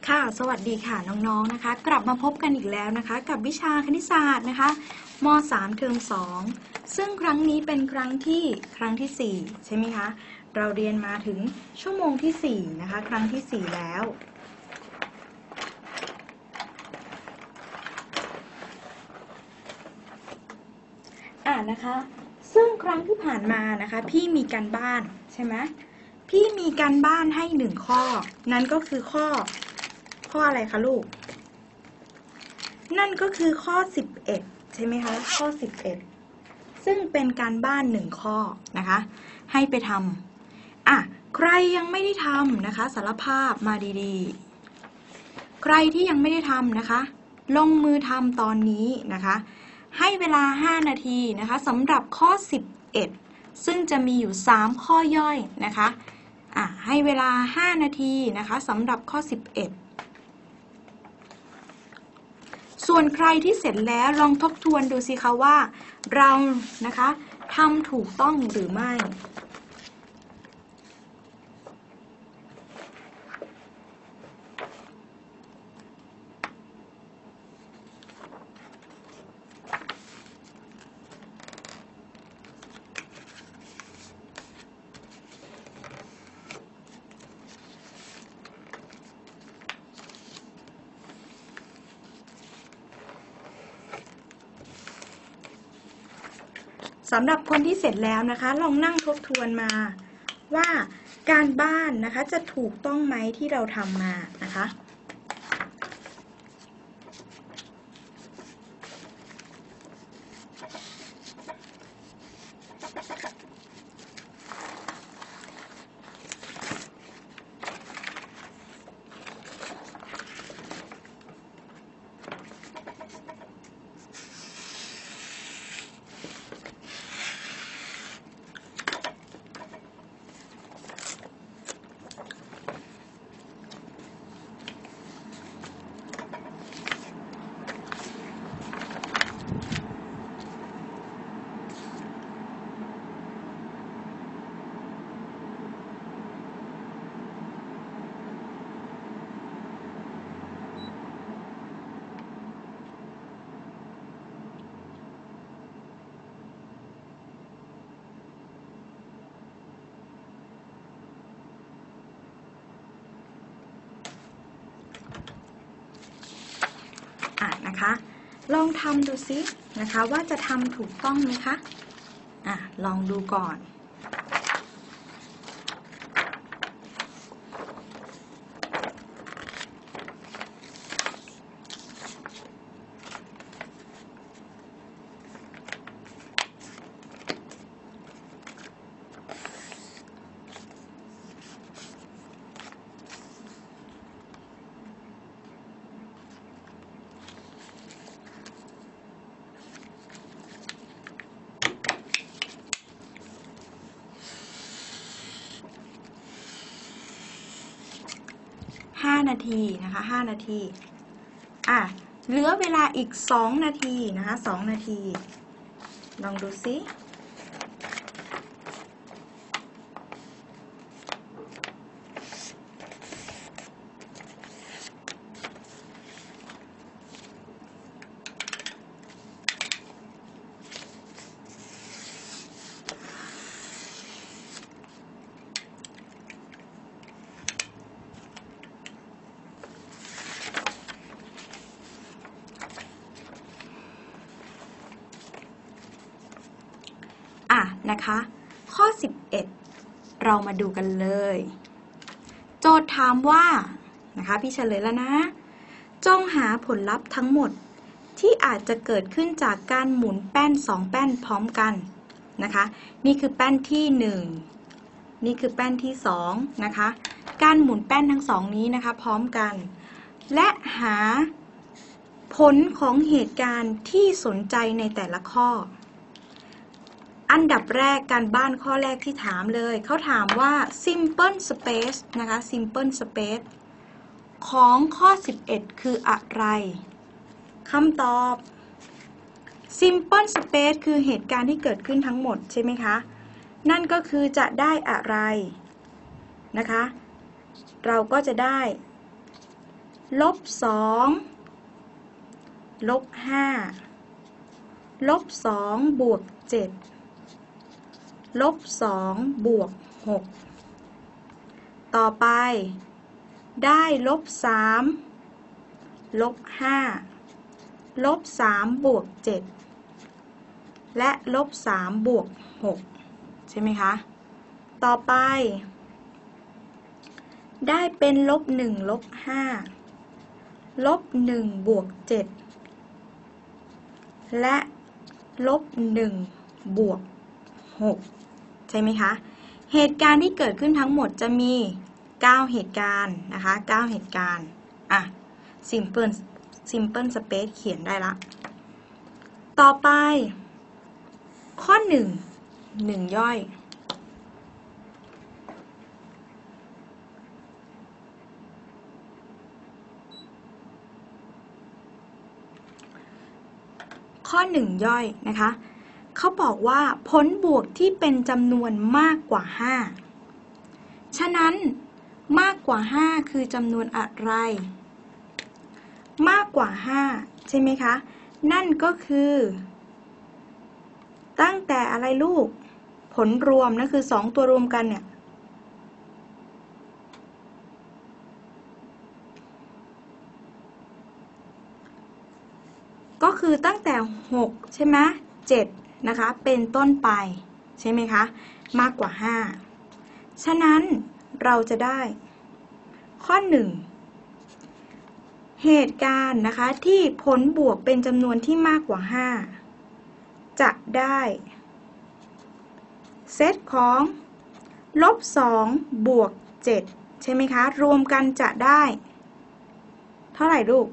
ค่ะสวัสดีค่ะน้องๆนะคะกลับมาพบกันอีกแล้วนะคะกับวิชาคณิตศาสตร์นะคะม.3 เทอม 2ซึ่งครั้งนี้เป็นครั้งที่4ใช่ไหมคะเราเรียนมาถึงชั่วโมงที่4นะคะครั้งที่4แล้วนะคะซึ่งครั้งที่ผ่านมานะคะพี่มีการบ้านใช่ไหมพี่มีการบ้านให้1ข้อนั่นก็คือข้ออะไรคะลูกนั่นก็คือข้อ11ใช่ไหมคะข้อ11ซึ่งเป็นการบ้าน1ข้อนะคะให้ไปทำใครยังไม่ได้ทำนะคะสารภาพมาดีๆใครที่ยังไม่ได้ทำนะคะลงมือทำตอนนี้นะคะให้เวลา5นาทีนะคะสำหรับข้อ11ซึ่งจะมีอยู่3ข้อย่อยนะคะให้เวลา5นาทีนะคะสำหรับข้อ11ส่วนใครที่เสร็จแล้วลองทบทวนดูสิคะว่าเรานะคะทำถูกต้องหรือไม่สำหรับคนที่เสร็จแล้วนะคะลองนั่งทบทวนมาว่าการบ้านนะคะจะถูกต้องไหมที่เราทำมานะคะนะคะลองทำดูซินะคะว่าจะทำถูกต้องไหมคะลองดูก่อน5นาทีนะคะ5นาทีเหลือเวลาอีก2นาทีนะคะ2นาทีลองดูซินะคะข้อ11เรามาดูกันเลยโจทย์ถามว่านะคะพี่เฉลยแล้วนะจงหาผลลัพธ์ทั้งหมดที่อาจจะเกิดขึ้นจากการหมุนแป้น2แป้นพร้อมกันนะคะนี่คือแป้นที่1นี่คือแป้นที่2นะคะการหมุนแป้นทั้ง2นี้นะคะพร้อมกันและหาผลของเหตุการณ์ที่สนใจในแต่ละข้ออันดับแรกการบ้านข้อแรกที่ถามเลยเขาถามว่า simple space นะคะ simple space ของข้อ11คืออะไรคำตอบ simple space คือเหตุการณ์ที่เกิดขึ้นทั้งหมดใช่ไหมคะนั่นก็คือจะได้อะไรนะคะเราก็จะได้ลบ2ลบ5ลบ2บวก7ลบ2บวก6ต่อไปได้ลบ3ลบ5ลบ3บวก7และลบ3บวก6ใช่ไหมคะต่อไปได้เป็นลบ1ลบ5ลบ1บวก7และลบ1บวก6ใช่ไหมคะเหตุการณ์ที่เกิดขึ้นทั้งหมดจะมี9เหตุการณ์นะคะ9เหตุการณ์simple space เขียนได้ละต่อไปข้อ1ย่อยข้อ1ย่อยนะคะเขาบอกว่าผลบวกที่เป็นจำนวนมากกว่า5ฉะนั้นมากกว่า5คือจำนวนอะไรมากกว่า5ใช่ไหมคะนั่นก็คือตั้งแต่อะไรลูกผลรวมนั่นคือ2ตัวรวมกันเนี่ยก็คือตั้งแต่6ใช่ไหม7นะคะเป็นต้นไปใช่ไหมคะมากกว่า5ฉะนั้นเราจะได้ข้อ1เหตุการณ์นะคะที่ผลบวกเป็นจำนวนที่มากกว่า5จะได้เซตของลบ2บวก7ใช่ไหมคะรวมกันจะได้เท่าไหร่ลูก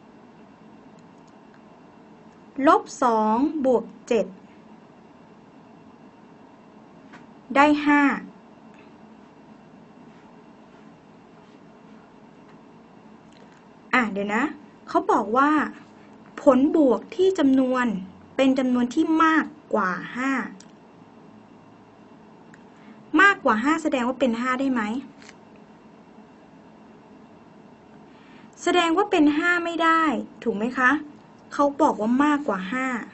ลบ2บวก7ได้5เดี๋ยวนะเขาบอกว่าผลบวกที่จำนวนเป็นจำนวนที่มากกว่า5มากกว่า5แสดงว่าเป็น5ได้ไหมแสดงว่าเป็น5ไม่ได้ถูกไหมคะเขาบอกว่ามากกว่า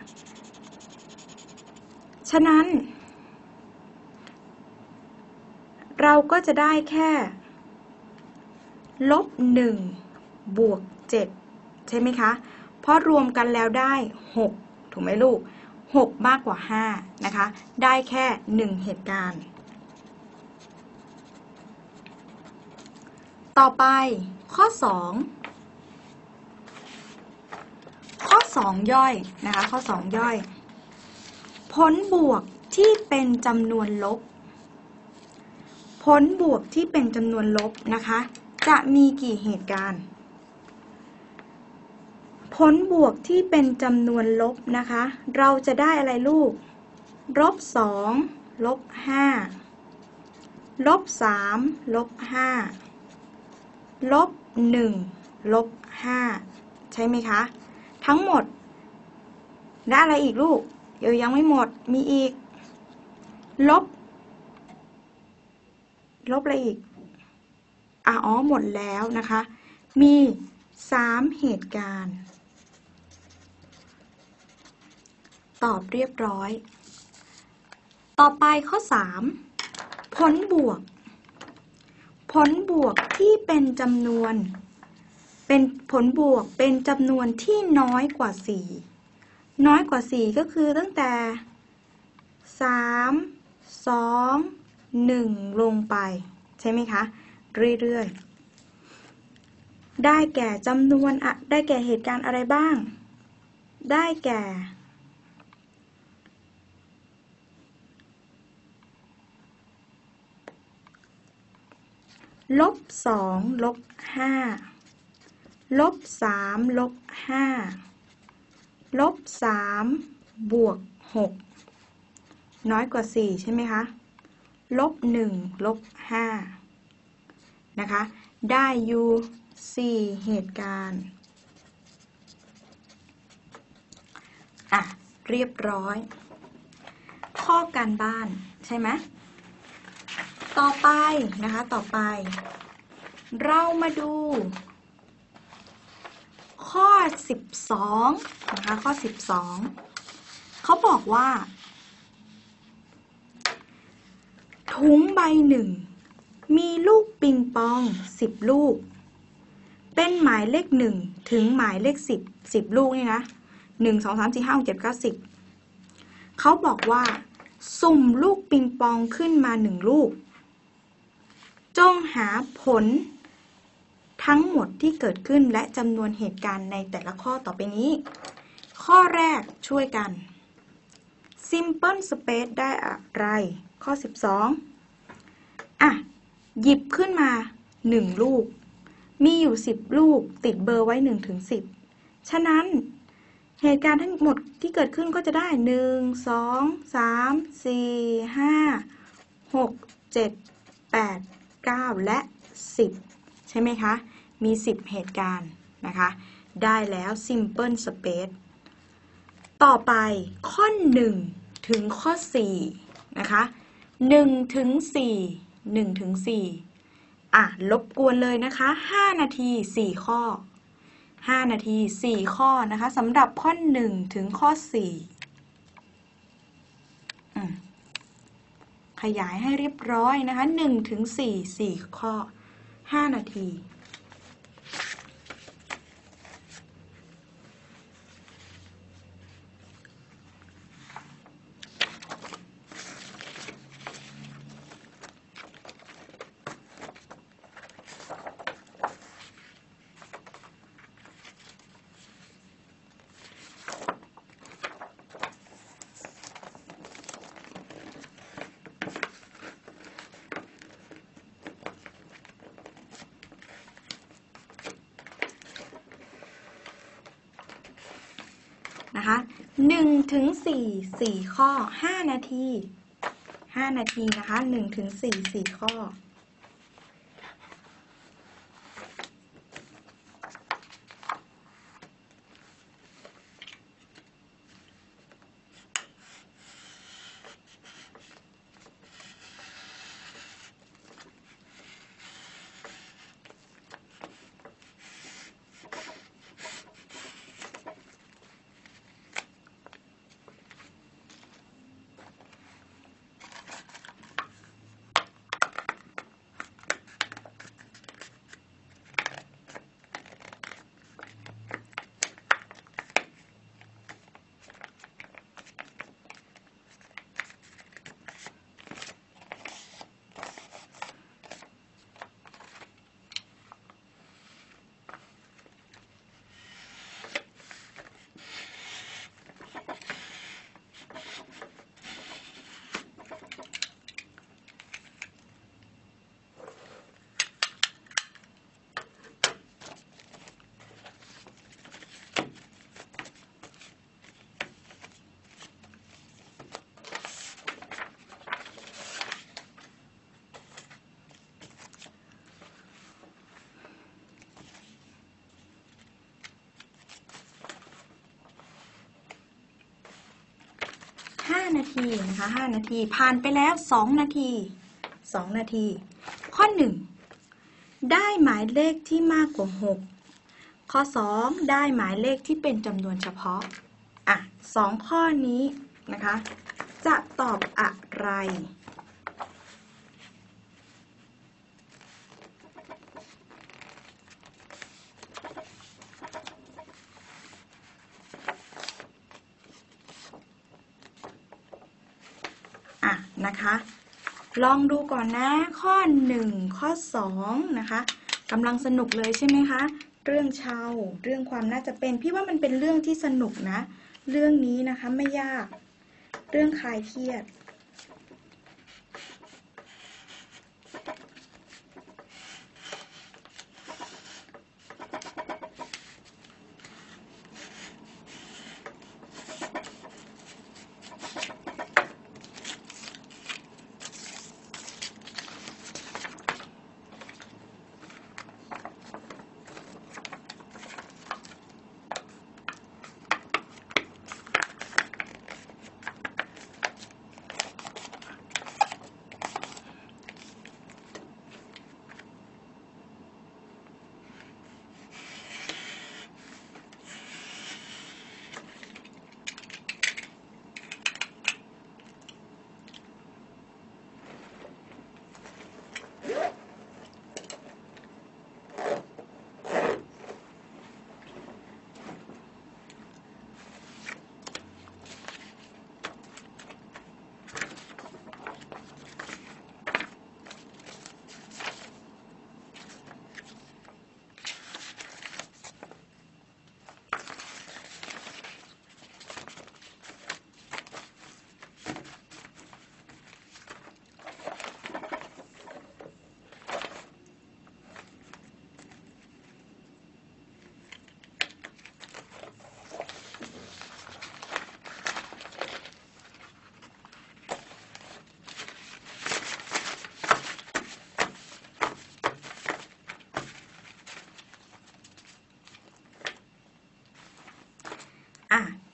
5ฉะนั้นเราก็จะได้แค่ลบ1บวก7ใช่ไหมคะเพราะรวมกันแล้วได้6ถูกไหมลูก6มากกว่า5นะคะได้แค่1เหตุการณ์ต่อไปข้อ2ย่อยนะคะข้อ2ย่อยผลบวกที่เป็นจำนวนลบผลบวกที่เป็นจำนวนลบนะคะจะมีกี่เหตุการณ์ผลบวกที่เป็นจำนวนลบนะคะเราจะได้อะไรลูกลบ2ลบ5ลบ3ลบ5ลบ1ลบ5ใช่ไหมคะทั้งหมดได้อะไรอีกลูกยังไม่หมดมีอีกลบอะไรอีกหมดแล้วนะคะมี3เหตุการณ์ตอบเรียบร้อยต่อไปข้อ3ผลบวกที่เป็นจำนวนเป็นผลบวกเป็นจำนวนที่น้อยกว่า4น้อยกว่า4ก็คือตั้งแต่3 2 1ลงไปใช่ไหมคะเรื่อยๆได้แก่จำนวนได้แก่เหตุการณ์อะไรบ้างได้แก่ลบ2ลบ5ลบ3ลบ5ลบ3บวก6น้อยกว่า4ใช่ไหมคะลบ1ลบ5นะคะได้อยู่4เหตุการณ์เรียบร้อยข้อการบ้านใช่ไหมต่อไปนะคะต่อไปเรามาดู 12นะคะข้อ12เขาบอกว่าถุงใบหนึ่งมีลูกปิงปอง10ลูกเป็นหมายเลข1ถึงหมายเลข10ลูกนี่นะ1 2 3 4 5 6 7 9 10เขาบอกว่าสุ่มลูกปิงปองขึ้นมา1ลูกจงหาผลทั้งหมดที่เกิดขึ้นและจำนวนเหตุการณ์ในแต่ละข้อต่อไปนี้ข้อแรกช่วยกัน Simple Space ได้อะไรข้อ12หยิบขึ้นมา1ลูกมีอยู่10ลูกติดเบอร์ไว้1ถึง10ฉะนั้นเหตุการณ์ทั้งหมดที่เกิดขึ้นก็จะได้1 2 3 4 5 6 7 8 9และ10ใช่ไหมคะมี10เหตุการณ์นะคะได้แล้ว Simple Space ต่อไปข้อ1ถึงข้อ4นะคะ1ถึง4 1ถึง4รบกวนเลยนะคะ5นาที4ข้อ5นาที4ข้อนะคะสำหรับข้อ1ถึงข้อ4ขยายให้เรียบร้อยนะคะ1ถึง4ข้อ5นาทีนะคะ1ถึง4ข้อ5นาที5นาทีนะคะ1ถึง4ข้อ5นาทีนะคะ5นาทีผ่านไปแล้ว2นาที2นาทีข้อ1ได้หมายเลขที่มากกว่า6ข้อ2ได้หมายเลขที่เป็นจำนวนเฉพาะ2ข้อนี้นะคะจะตอบอะไรนะคะลองดูก่อนนะข้อ1ข้อ2นะคะกำลังสนุกเลยใช่ไหมคะเรื่องเช่าเรื่องความน่าจะเป็นพี่ว่ามันเป็นเรื่องที่สนุกนะเรื่องนี้นะคะไม่ยากเรื่องคลายเครียด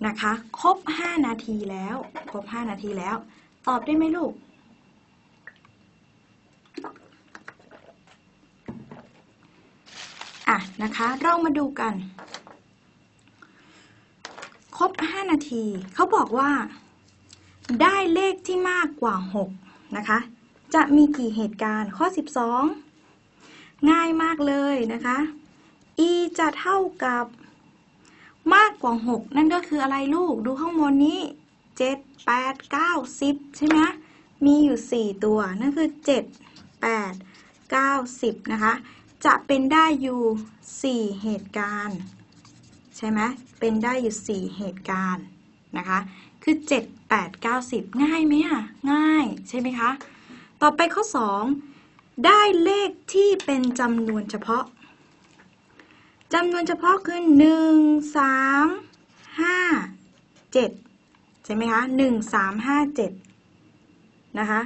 นะคะครบ5 นาทีแล้วครบ5 นาทีแล้วตอบได้ไหมลูกนะคะเรามาดูกันครบ5 นาทีเขาบอกว่าได้เลขที่มากกว่า6นะคะจะมีกี่เหตุการณ์ข้อ12ง่ายมากเลยนะคะ e จะเท่ากับมากกว่า6นั่นก็คืออะไรลูกดูข้างบนนี้7 8 9 10ใช่ไหมมีอยู่4ตัวนั่นคือ7 8 9 10นะคะจะเป็นได้อยู่4เหตุการณ์ใช่ไหมเป็นได้อยู่4เหตุการณ์นะคะคือ7 8 9 10ง่ายไหมง่ายใช่ไหมคะต่อไปข้อ2ได้เลขที่เป็นจำนวนเฉพาะจำนวนเฉพาะคือ1 3 5 7ใช่ไหมคะ1 3 5 7นะคะ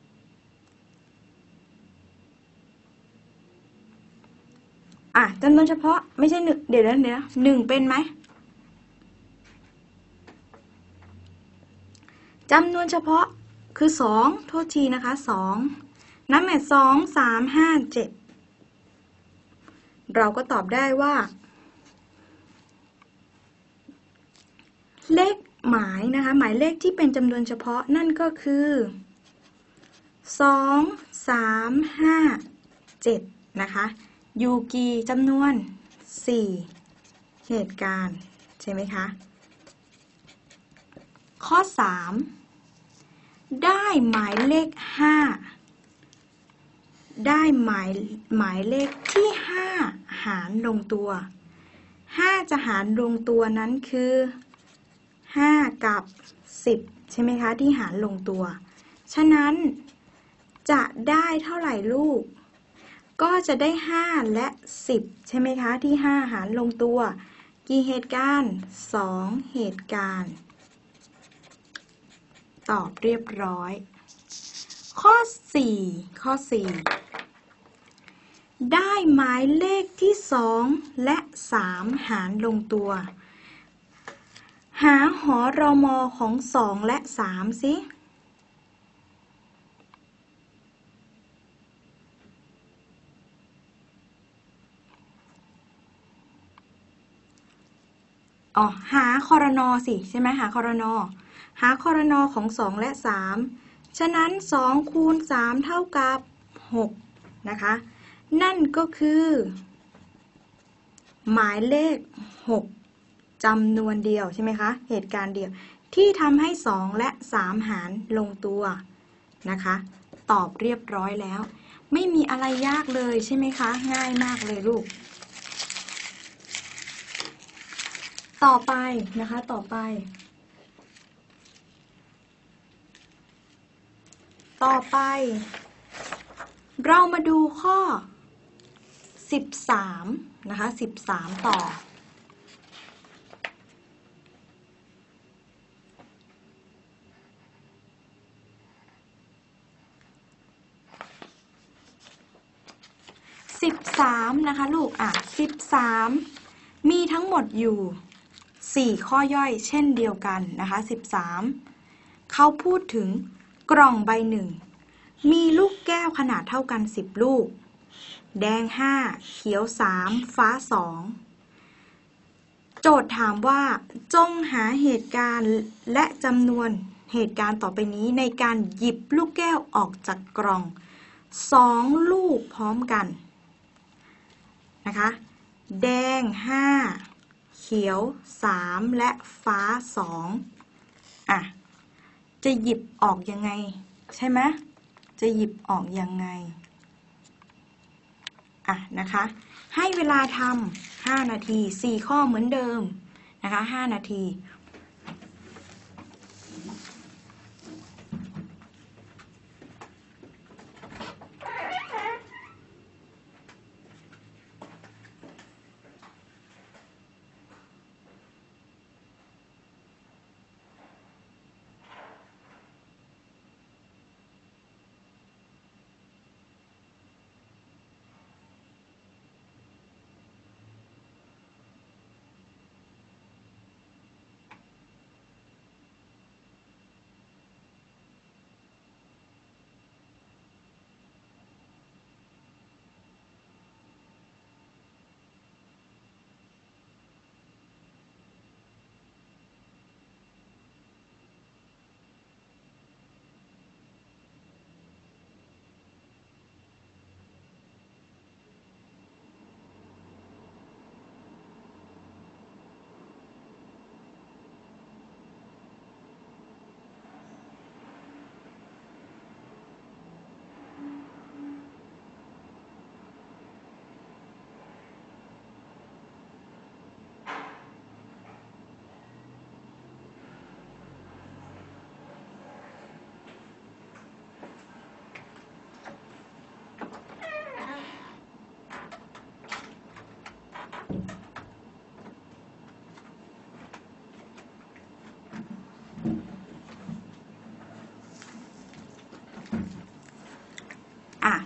จำนวนเฉพาะไม่ใช่1เดี๋ยว1เป็นไหมจำนวนเฉพาะคือ2โทษทีนะคะ2นับแบบ2 3 5 7เราก็ตอบได้ว่าเลขหมายนะคะหมายเลขที่เป็นจำนวนเฉพาะนั่นก็คือ2 3 5 7นะคะอยู่กี่จำนวน4เหตุการณ์ใช่ไหมคะข้อ3ได้หมายเลข5ได้หมายเลขที่5หารลงตัว5จะหารลงตัวนั้นคือ5กับ10ใช่ไหมคะที่หารลงตัวฉะนั้นจะได้เท่าไหร่ลูกก็จะได้5และ10ใช่ไหมคะที่5หารลงตัวกี่เหตุการณ์2เหตุการณ์ตอบเรียบร้อยข้อ4ได้หมายเลขที่2และ3หารลงตัวหาหรมของ2และ3สิหาครนสิใช่ไหมหาครนของ2และ3ฉะนั้น2คูณ3เท่ากับ6นะคะนั่นก็คือหมายเลข6จำนวนเดียวใช่ไหมคะเหตุการณ์เดียวที่ทำให้2และ3หารลงตัวนะคะตอบเรียบร้อยแล้วไม่มีอะไรยากเลยใช่ไหมคะง่ายมากเลยลูกต่อไปนะคะต่อไปเรามาดูข้อ13นะคะ13ต่อ13นะคะลูก13มีทั้งหมดอยู่4ข้อย่อยเช่นเดียวกันนะคะ13เขาพูดถึงกล่องใบหนึ่งมีลูกแก้วขนาดเท่ากัน10ลูกแดง5เขียว3ฟ้า2โจทย์ถามว่าจงหาเหตุการณ์และจำนวนเหตุการณ์ต่อไปนี้ในการหยิบลูกแก้วออกจากกล่อง2ลูกพร้อมกันนะคะแดง5เขียว3และฟ้า2จะหยิบออกยังไงใช่ไหมจะหยิบออกยังไงนะคะให้เวลาทำ5นาที4ข้อเหมือนเดิมนะคะ5นาที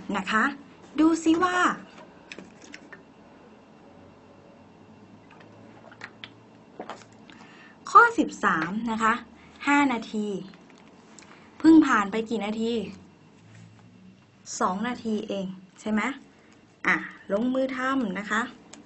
นะคะ ดูซิว่าข้อ13นะคะ5 นาทีเพิ่งผ่านไปกี่นาที2 นาทีเองใช่ไหมลงมือทำนะคะ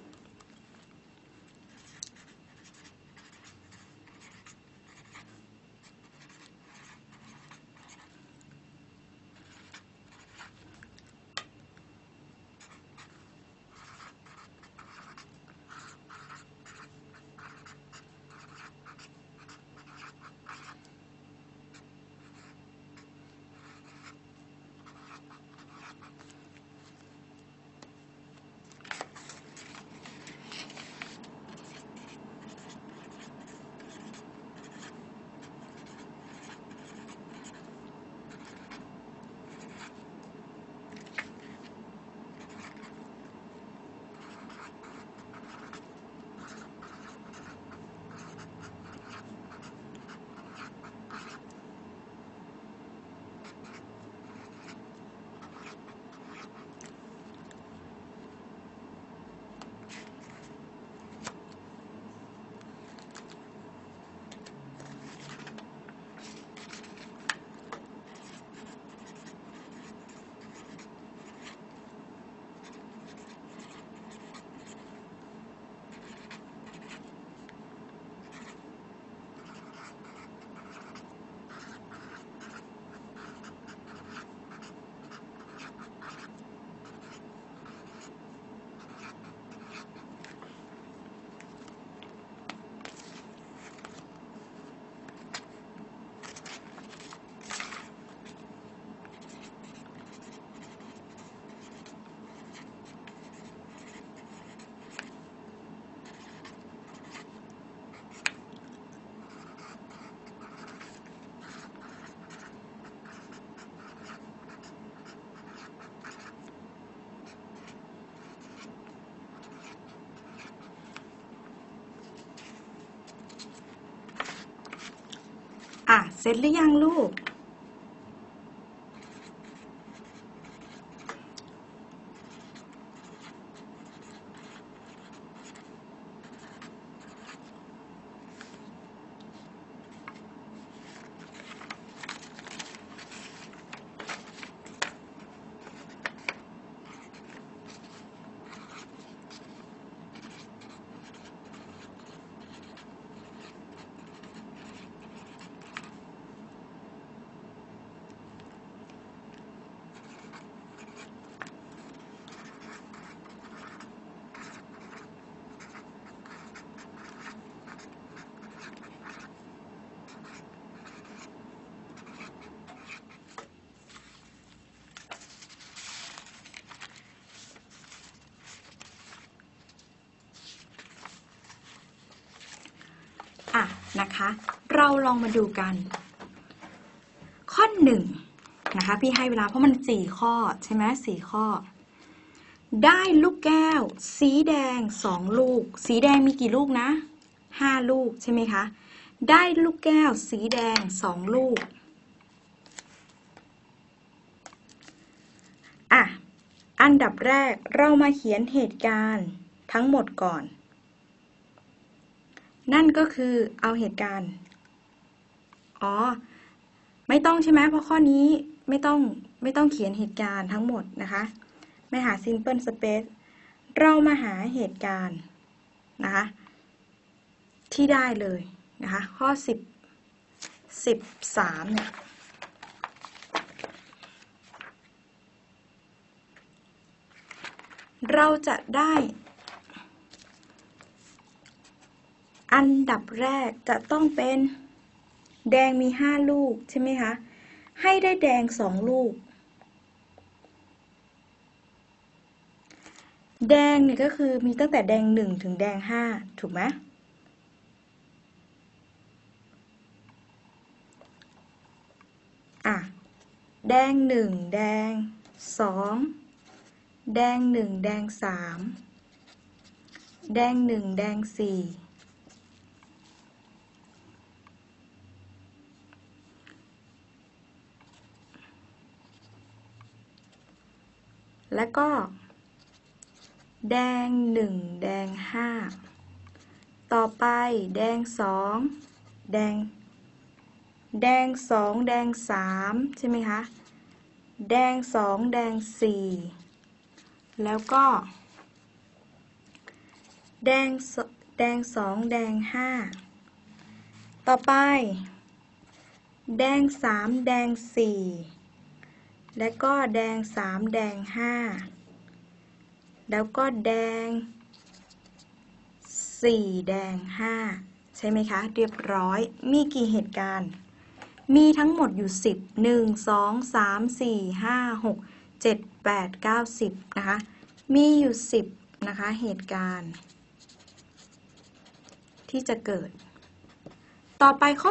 เสร็จหรือยังลูกนะคะ เราลองมาดูกัน ข้อ1นะคะพี่ให้เวลาเพราะมัน4 ข้อใช่ไหม4 ข้อ ได้ลูกแก้วสีแดง2 ลูกสีแดงมีกี่ลูกนะ5 ลูกใช่ไหมคะได้ลูกแก้วสีแดง2 ลูกอันดับแรกเรามาเขียนเหตุการณ์ทั้งหมดก่อนนั่นก็คือเอาเหตุการณ์ไม่ต้องใช่ไหมเพราะข้อนี้ไม่ต้องเขียนเหตุการณ์ทั้งหมดนะคะไม่หา simple space เรามาหาเหตุการณ์นะคะที่ได้เลยนะคะข้อ13เนี่ยเราจะได้อันดับแรกจะต้องเป็นแดงมี5 ลูกใช่ไหมคะให้ได้แดง2 ลูกแดงนี่ก็คือมีตั้งแต่แดง1ถึงแดง5ถูกไหมแดง1แดง2แดง1แดง3แดง1แดง4 แล้วก็แดง1แดง5ต่อไปแดง2แดง2แดง3ใช่ไหมคะแดง2แดง4แล้วก็แดง2แดง5ต่อไปแดง3แดง4แล้วก็แดง3แดง5แล้วก็แดง4แดง5ใช่ไหมคะเรียบร้อยมีกี่เหตุการณ์มีทั้งหมดอยู่10 1 2 3 4 5 6 7 8 9 10นะคะมีอยู่10นะคะเหตุการณ์ที่จะเกิดต่อไปข้อ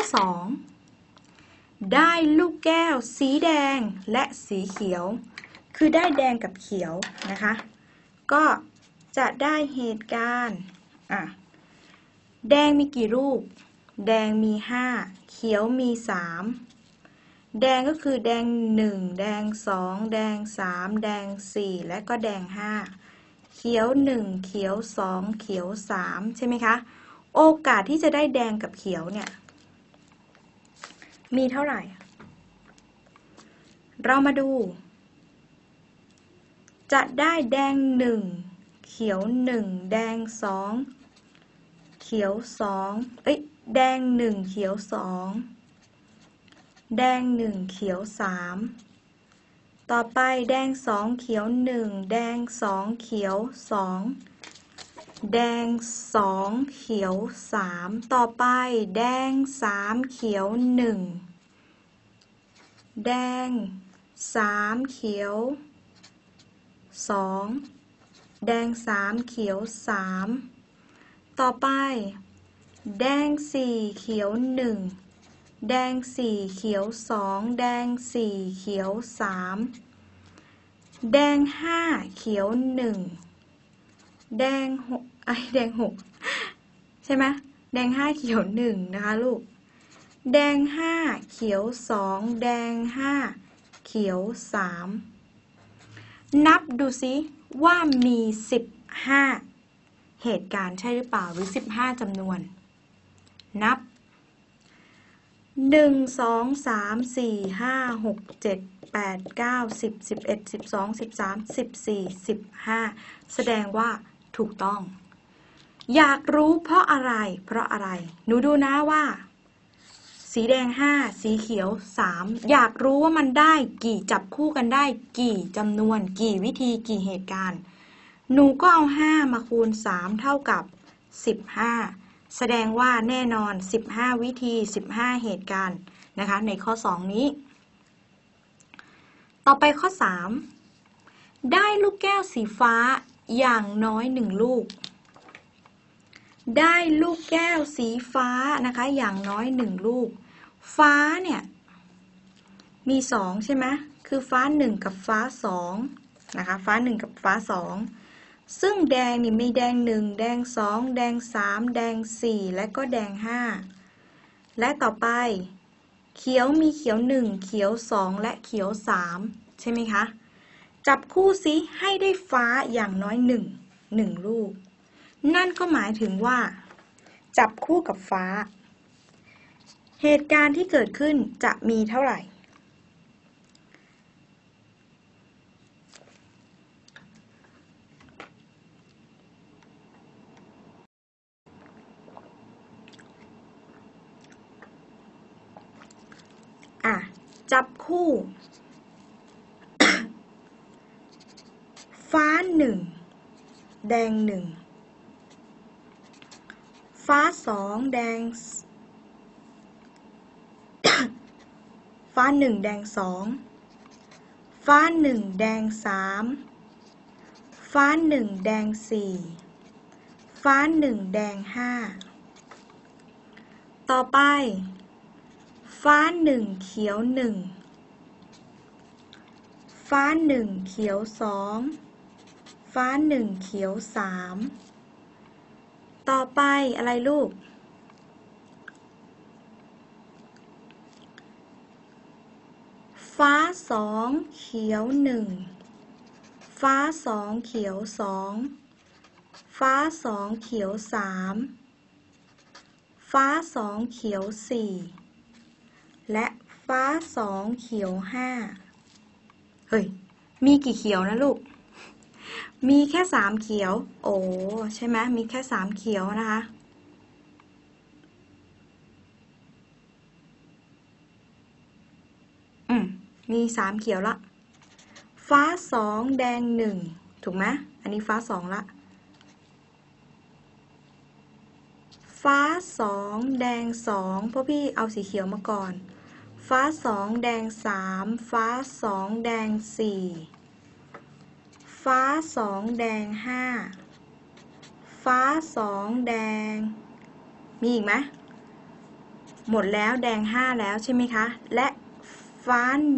2ได้ลูกแก้วสีแดงและสีเขียวคือได้แดงกับเขียวนะคะก็จะได้เหตุการณ์แดงมีกี่รูปแดงมี5เขียวมี3แดงก็คือแดง1แดง2แดง3แดง4และก็แดง5เขียว1เขียว2เขียว3ใช่ไหมคะโอกาสที่จะได้แดงกับเขียวเนี่ยมีเท่าไหร่เรามาดูจะได้แดง1เขียว1แดง2เขียว2แดง1เขียว2แดง1เขียว3ต่อไปแดง2เขียว1แดง2เขียว2แดง2เขียว3ต่อไปแดง3เขียว1แดง3เขียว2แดง3เขียว3ต่อไปแดง4เขียว1แดง4เขียว2แดง4เขียว3แดง5เขียว1แดง6แดง6ใช่ไหมแดง5เขียว1นะคะลูกแดง5เขียว2แดง5เขียว3นับดูซิว่ามี15เหตุการณ์ใช่หรือเปล่าหรือ15จำนวนนับ1 2 3 4 5 6 7 8 9 10 11 12 13 14 15แสดงว่าถูกต้องอยากรู้เพราะอะไรหนูดูนะว่าสีแดง5สีเขียว3อยากรู้ว่ามันได้กี่จับคู่กันได้กี่จำนวนกี่วิธีกี่เหตุการณ์หนูก็เอา5มาคูณ3เท่ากับ15แสดงว่าแน่นอน15วิธี15เหตุการณ์นะคะในข้อ2นี้ต่อไปข้อ3ได้ลูกแก้วสีฟ้าอย่างน้อย1ลูกได้ลูกแก้วสีฟ้านะคะอย่างน้อย1ลูกฟ้าเนี่ยมี2ใช่ไหมคือฟ้า1กับฟ้า2นะคะฟ้า1กับฟ้า2ซึ่งแดงนี่มีแดง1แดง2แดง3แดง4และก็แดง5และต่อไปเขียวมีเขียว1เขียว2และเขียว3ใช่ไหมคะจับคู่ซิให้ได้ฟ้าอย่างน้อย1ลูกนั่นก็หมายถึงว่าจับคู่กับฟ้าเหตุการณ์ที่เกิดขึ้นจะมีเท่าไหร่จับคู่ ฟ้า1แดง1ฟ้า2แดง ฟ้า1แดง2ฟ้า1แดง3ฟ้า1แดง4ฟ้า1แดง5ต่อไปฟ้า1เขียว1ฟ้า1เขียว2ฟ้า1เขียว3ต่อไปอะไรลูกฟ้า2เขียว1 ฟ้าสองเขียวสองฟ้าสองเขียวสามฟ้าสองเขียวสี่และฟ้าสองเขียวห้าเฮ้ยมีกี่เขียวนะลูกมีแค่3เขียวโอ้ใช่ไหมมีแค่3เขียวนะคะมี3เขียวละฟ้า2แดง1ถูกไหมอันนี้ฟ้า2ละฟ้า2แดง2เพราะพี่เอาสีเขียวมาก่อนฟ้า2แดง3ฟ้า2แดง4ฟ้า2แดง5ฟ้า2แดงมีอีกไหมหมดแล้วแดง5แล้วใช่ไหมคะและฟ้า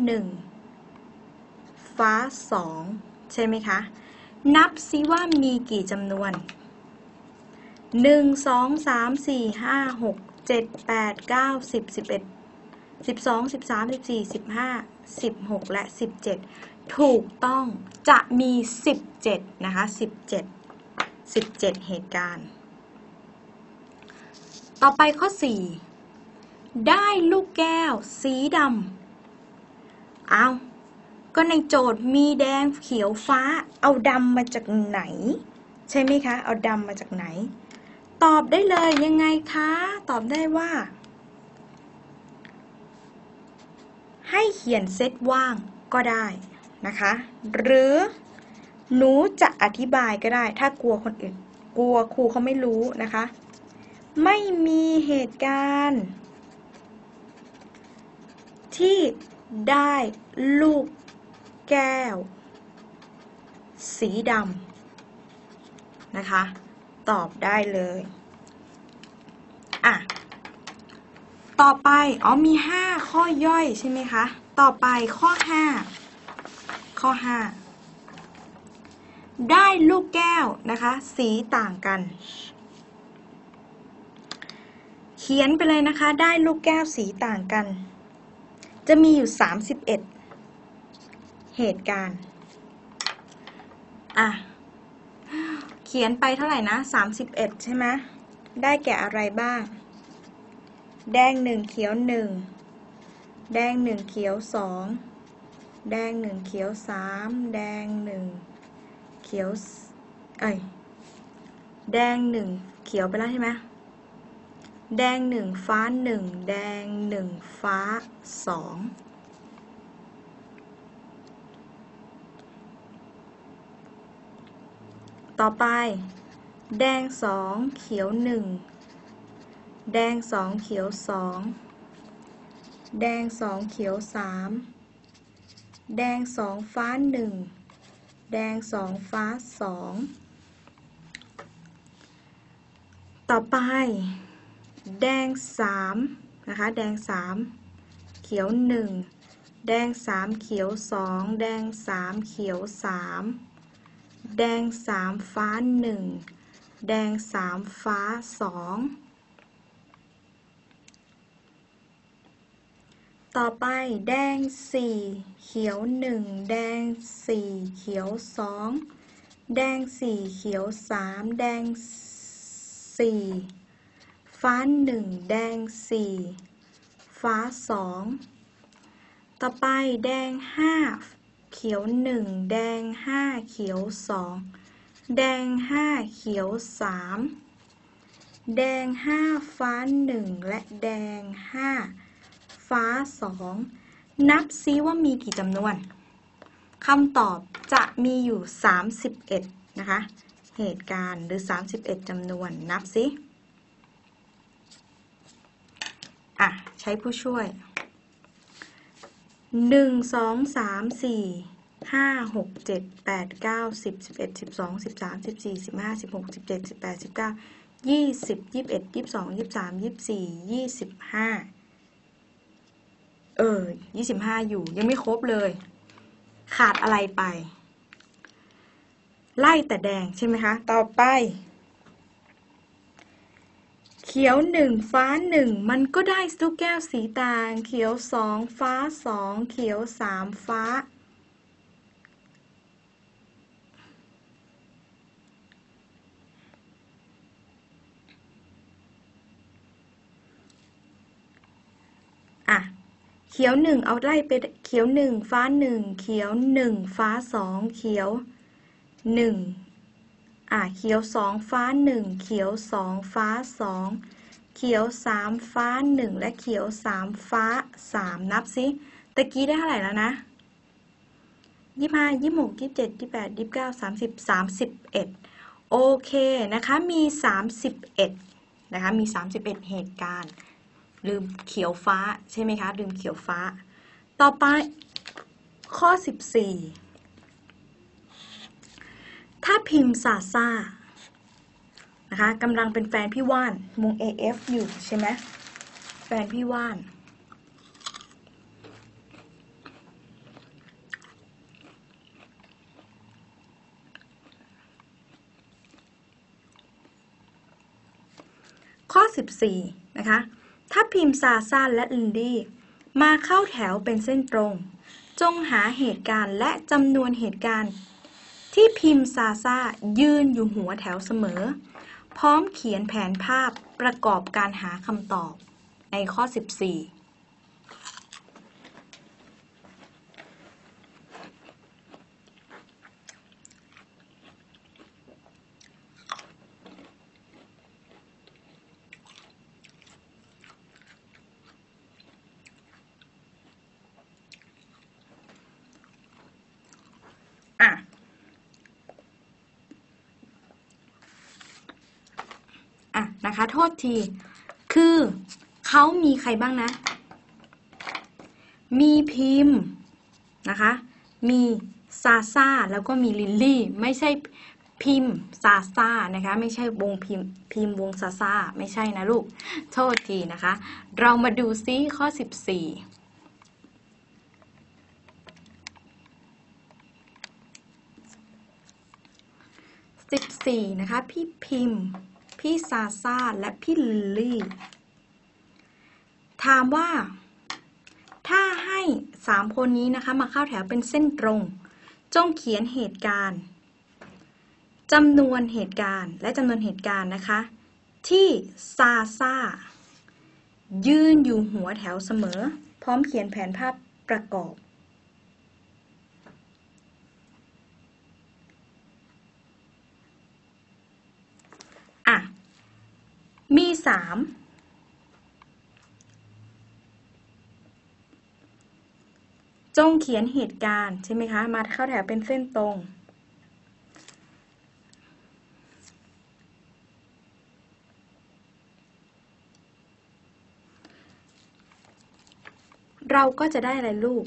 1ฟ้า2ใช่ไหมคะนับซิว่ามีกี่จำนวน1 2 3 4 5 6 7 8 9 10 11 12 13 14 15 16และ17ถูกต้องจะมี17นะคะ17เหตุการณ์ต่อไปข้อ4ได้ลูกแก้วสีดำเอาก็ในโจทย์มีแดงเขียวฟ้าเอาดำมาจากไหนใช่ไหมคะเอาดำมาจากไหนตอบได้เลยยังไงคะตอบได้ว่าให้เขียนเซตว่างก็ได้นะคะหรือหนูจะอธิบายก็ได้ถ้ากลัวคนอื่นกลัวครูเขาไม่รู้นะคะไม่มีเหตุการณ์ที่ได้ลูกแก้วสีดำนะคะตอบได้เลยต่อไปมี5ข้อย่อยใช่ไหมคะต่อไปข้อ5ได้ลูกแก้วนะคะสีต่างกันเขียนไปเลยนะคะได้ลูกแก้วสีต่างกันจะมีอยู่31เหตุการณ์เขียนไปเท่าไหร่นะ31ใช่ไหมได้แก่อะไรบ้างแดง1เขียว1แดง1เขียว2แดง1เขียว3แดง1เขียวแดง1เขียวไปแล้วใช่ไหมแดง1ฟ้า1แดง1ฟ้า2ต่อไปแดง2เขียว1แดง2เขียว2แดง2เขียว3แดง2ฟ้า1แดง2ฟ้า2ต่อไปแดง3นะคะแดง3เขียว1แดง3เขียว2แดง3เขียว3แดง3ฟ้า1แดง3ฟ้า2ต่อไปแดง4เขียว1แดง4เขียว2แดง4เขียว3แดง4ฟ้า1แดง4ฟ้า2ต่อไปแดง5เขียว1แดง5เขียว2แดง5เขียว3แดง5ฟ้า1และแดง5ฟ้า2นับซิว่ามีกี่จำนวนคำตอบจะมีอยู่31นะคะเหตุการณ์หรือ31จำนวนนับซิใช้ผู้ช่วย1 2 3 4 5 6 7 8 9 10 11 12 13 14 15 16 17 18 19 20 21 22 23 24 25 25อยู่ยังไม่ครบเลยขาดอะไรไปไล่แต่แดงใช่ไหมคะต่อไปเขียว1ฟ้า1มันก็ได้ลูกแก้วสีต่างเขียว2ฟ้า2เขียว3ฟ้าขียว1เอาไล่ไปเขียว1ฟ้า1เขียว1ฟ้า2เขียว1เขียว2ฟ้า1เขียว2ฟ้า2เขียว3ฟ้า1และเขียว3ฟ้า3นับสิตะกี้ได้เท่าไหร่แล้วนะ25 26 27 28 29 30 31โอเคนะคะมี31นะคะมี31เหตุการณ์ลืมเขียวฟ้าใช่ไหมคะลืมเขียวฟ้าต่อไปข้อ14ถ้าพิมพ์ซาซ่านะคะกำลังเป็นแฟนพี่ว่านวง AF อยู่ใช่ไหมแฟนพี่ว่านข้อ14นะคะถ้าพิมพ์ซาซ่าและลินดี้มาเข้าแถวเป็นเส้นตรงจงหาเหตุการณ์และจำนวนเหตุการณ์ที่พิมพ์ซาซ่ายืนอยู่หัวแถวเสมอพร้อมเขียนแผนภาพประกอบการหาคำตอบในข้อ14นะคะโทษทีคือเขามีใครบ้างนะมีพิมพ์นะคะมีซาซ่าแล้วก็มีลิลลี่ไม่ใช่พิมพ์ซาซ่านะคะไม่ใช่วงพิมพ์วงซาซ่าไม่ใช่นะลูกโทษทีนะคะเรามาดูซิข้อ14นะคะพี่พิมพ์พี่ซาซ่าและพี่ลิลลี่ถามว่าถ้าให้3คนนี้นะคะมาเข้าแถวเป็นเส้นตรงจงเขียนเหตุการณ์จำนวนเหตุการณ์และจำนวนเหตุการณ์นะคะที่ซาซ่ายืนอยู่หัวแถวเสมอพร้อมเขียนแผนภาพประกอบมี3จงเขียนเหตุการณ์ใช่ไหมคะมาเข้าแถวเป็นเส้นตรงเราก็จะได้อะไรลูก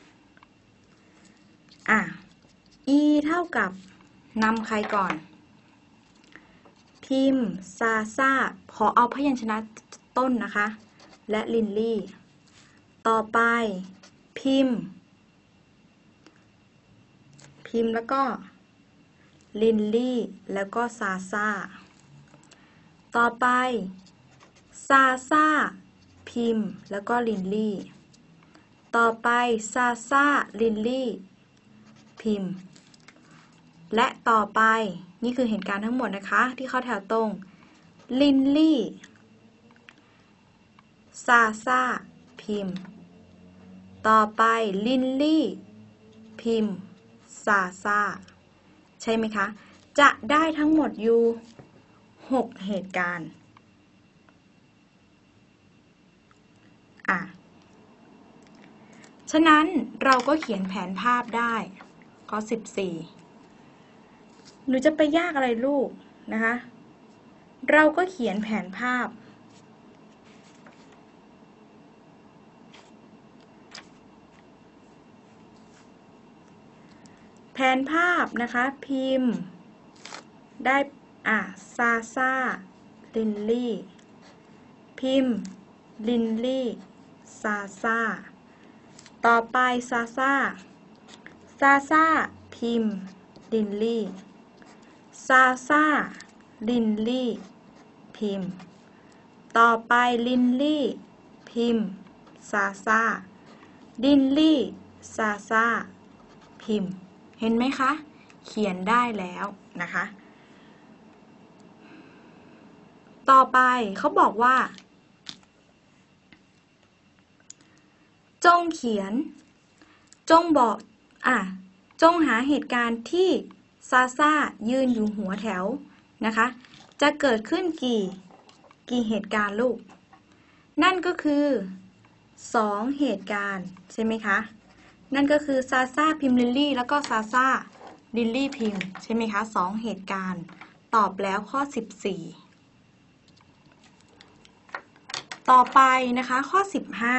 e เท่ากับนำใครก่อนพิมพ์ซาซ่าขอเอาพยัญชนะต้นนะคะและลินลี่ต่อไปพิมพ์แล้วก็ลินลี่แล้วก็ซาซ่าต่อไปซาซ่าพิมพ์แล้วก็ลินลี่ต่อไปซาซ่าลินลี่พิมพ์และต่อไปนี่คือเหตุการณ์ทั้งหมดนะคะที่เข้าแถวตรงลินลี่ซาซ่าพิมพ์ต่อไปลินลี่พิมพ์ซาซ่าใช่ไหมคะจะได้ทั้งหมดอยู่6เหตุการณ์ฉะนั้นเราก็เขียนแผนภาพได้ข้อ14หนูจะไปยากอะไรลูกนะคะเราก็เขียนแผนภาพนะคะพิมพ์ได้ซาซ่าลินลี่พิมพ์ลินลี่ซาซ่าต่อไปซาซ่าพิมพ์ลินลี่ซาซ่าลินลี่พิมพ์ต่อไปลินลี่พิมพ์ซาซ่าลินลี่ซาซ่าพิมพ์เห็นไหมคะเขียนได้แล้วนะคะต่อไปเขาบอกว่าจงเขียนจงบอกจงหาเหตุการณ์ที่ซาซ่ายืนอยู่หัวแถวนะคะจะเกิดขึ้นกี่เหตุการณ์ลูกนั่นก็คือ2เหตุการณ์ใช่ไหมคะนั่นก็คือซาซ่าพิมพ์ลิลลี่แล้วก็ซาซ่าลิลลี่พิมพ์ใช่ไหมคะ2เหตุการณ์ตอบแล้วข้อ14ต่อไปนะคะข้อ15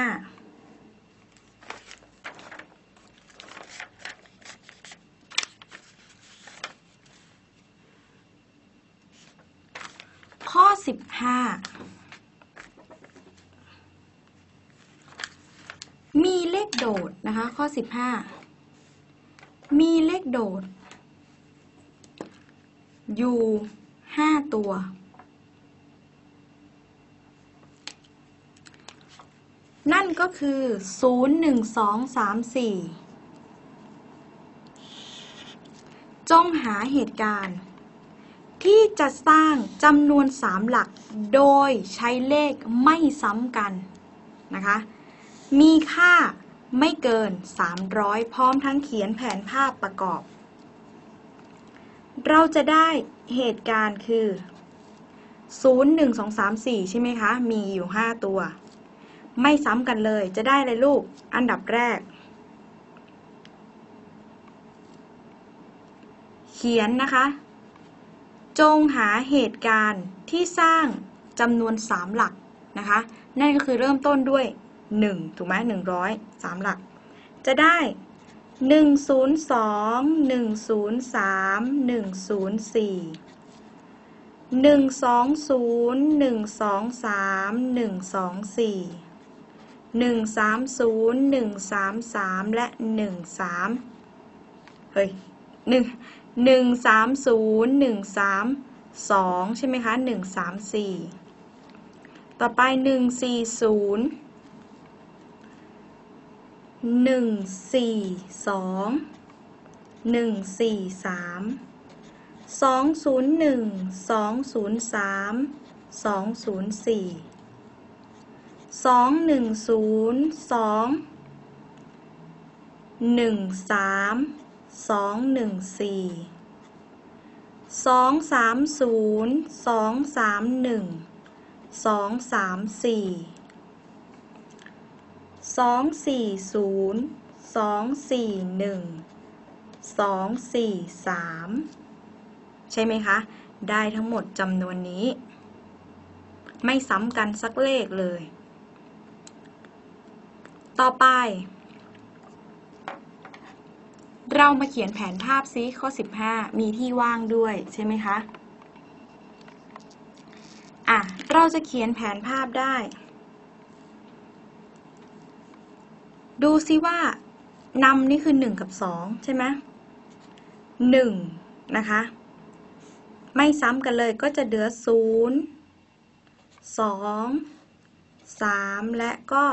ข้อ15มีเลขโดดนะคะข้อ15มีเลขโดดอยู่5ตัวนั่นก็คือ0 1 2 3 4จงหาเหตุการณ์ที่จะสร้างจำนวน3หลักโดยใช้เลขไม่ซ้ำกันนะคะมีค่าไม่เกิน300พร้อมทั้งเขียนแผนภาพประกอบเราจะได้เหตุการณ์คือ0 1 2 3 4ใช่ไหมคะมีอยู่5ตัวไม่ซ้ำกันเลยจะได้เลยลูกอันดับแรกเขียนนะคะจงหาเหตุการณ์ที่สร้างจำนวน3หลักนะคะนั่นก็คือเริ่มต้นด้วย1ถูกไหม100 3หลักจะได้102 103 104 120 123 124 130 133และ13เฮ้ย130 132ใช่ไหมคะ134ต่อไป140 142 143 201 203 204 210 213 214 230 231 234 240 241 243ใช่ไหมคะได้ทั้งหมดจำนวนนี้ไม่ซ้ำกันสักเลขเลยต่อไปเรามาเขียนแผนภาพซิข้อ15มีที่ว่างด้วยใช่ไหมคะเราจะเขียนแผนภาพได้ดูซิว่านำนี่คือ1กับ2ใช่ไหม1นะคะไม่ซ้ำกันเลยก็จะเหลือ0 2 3และก็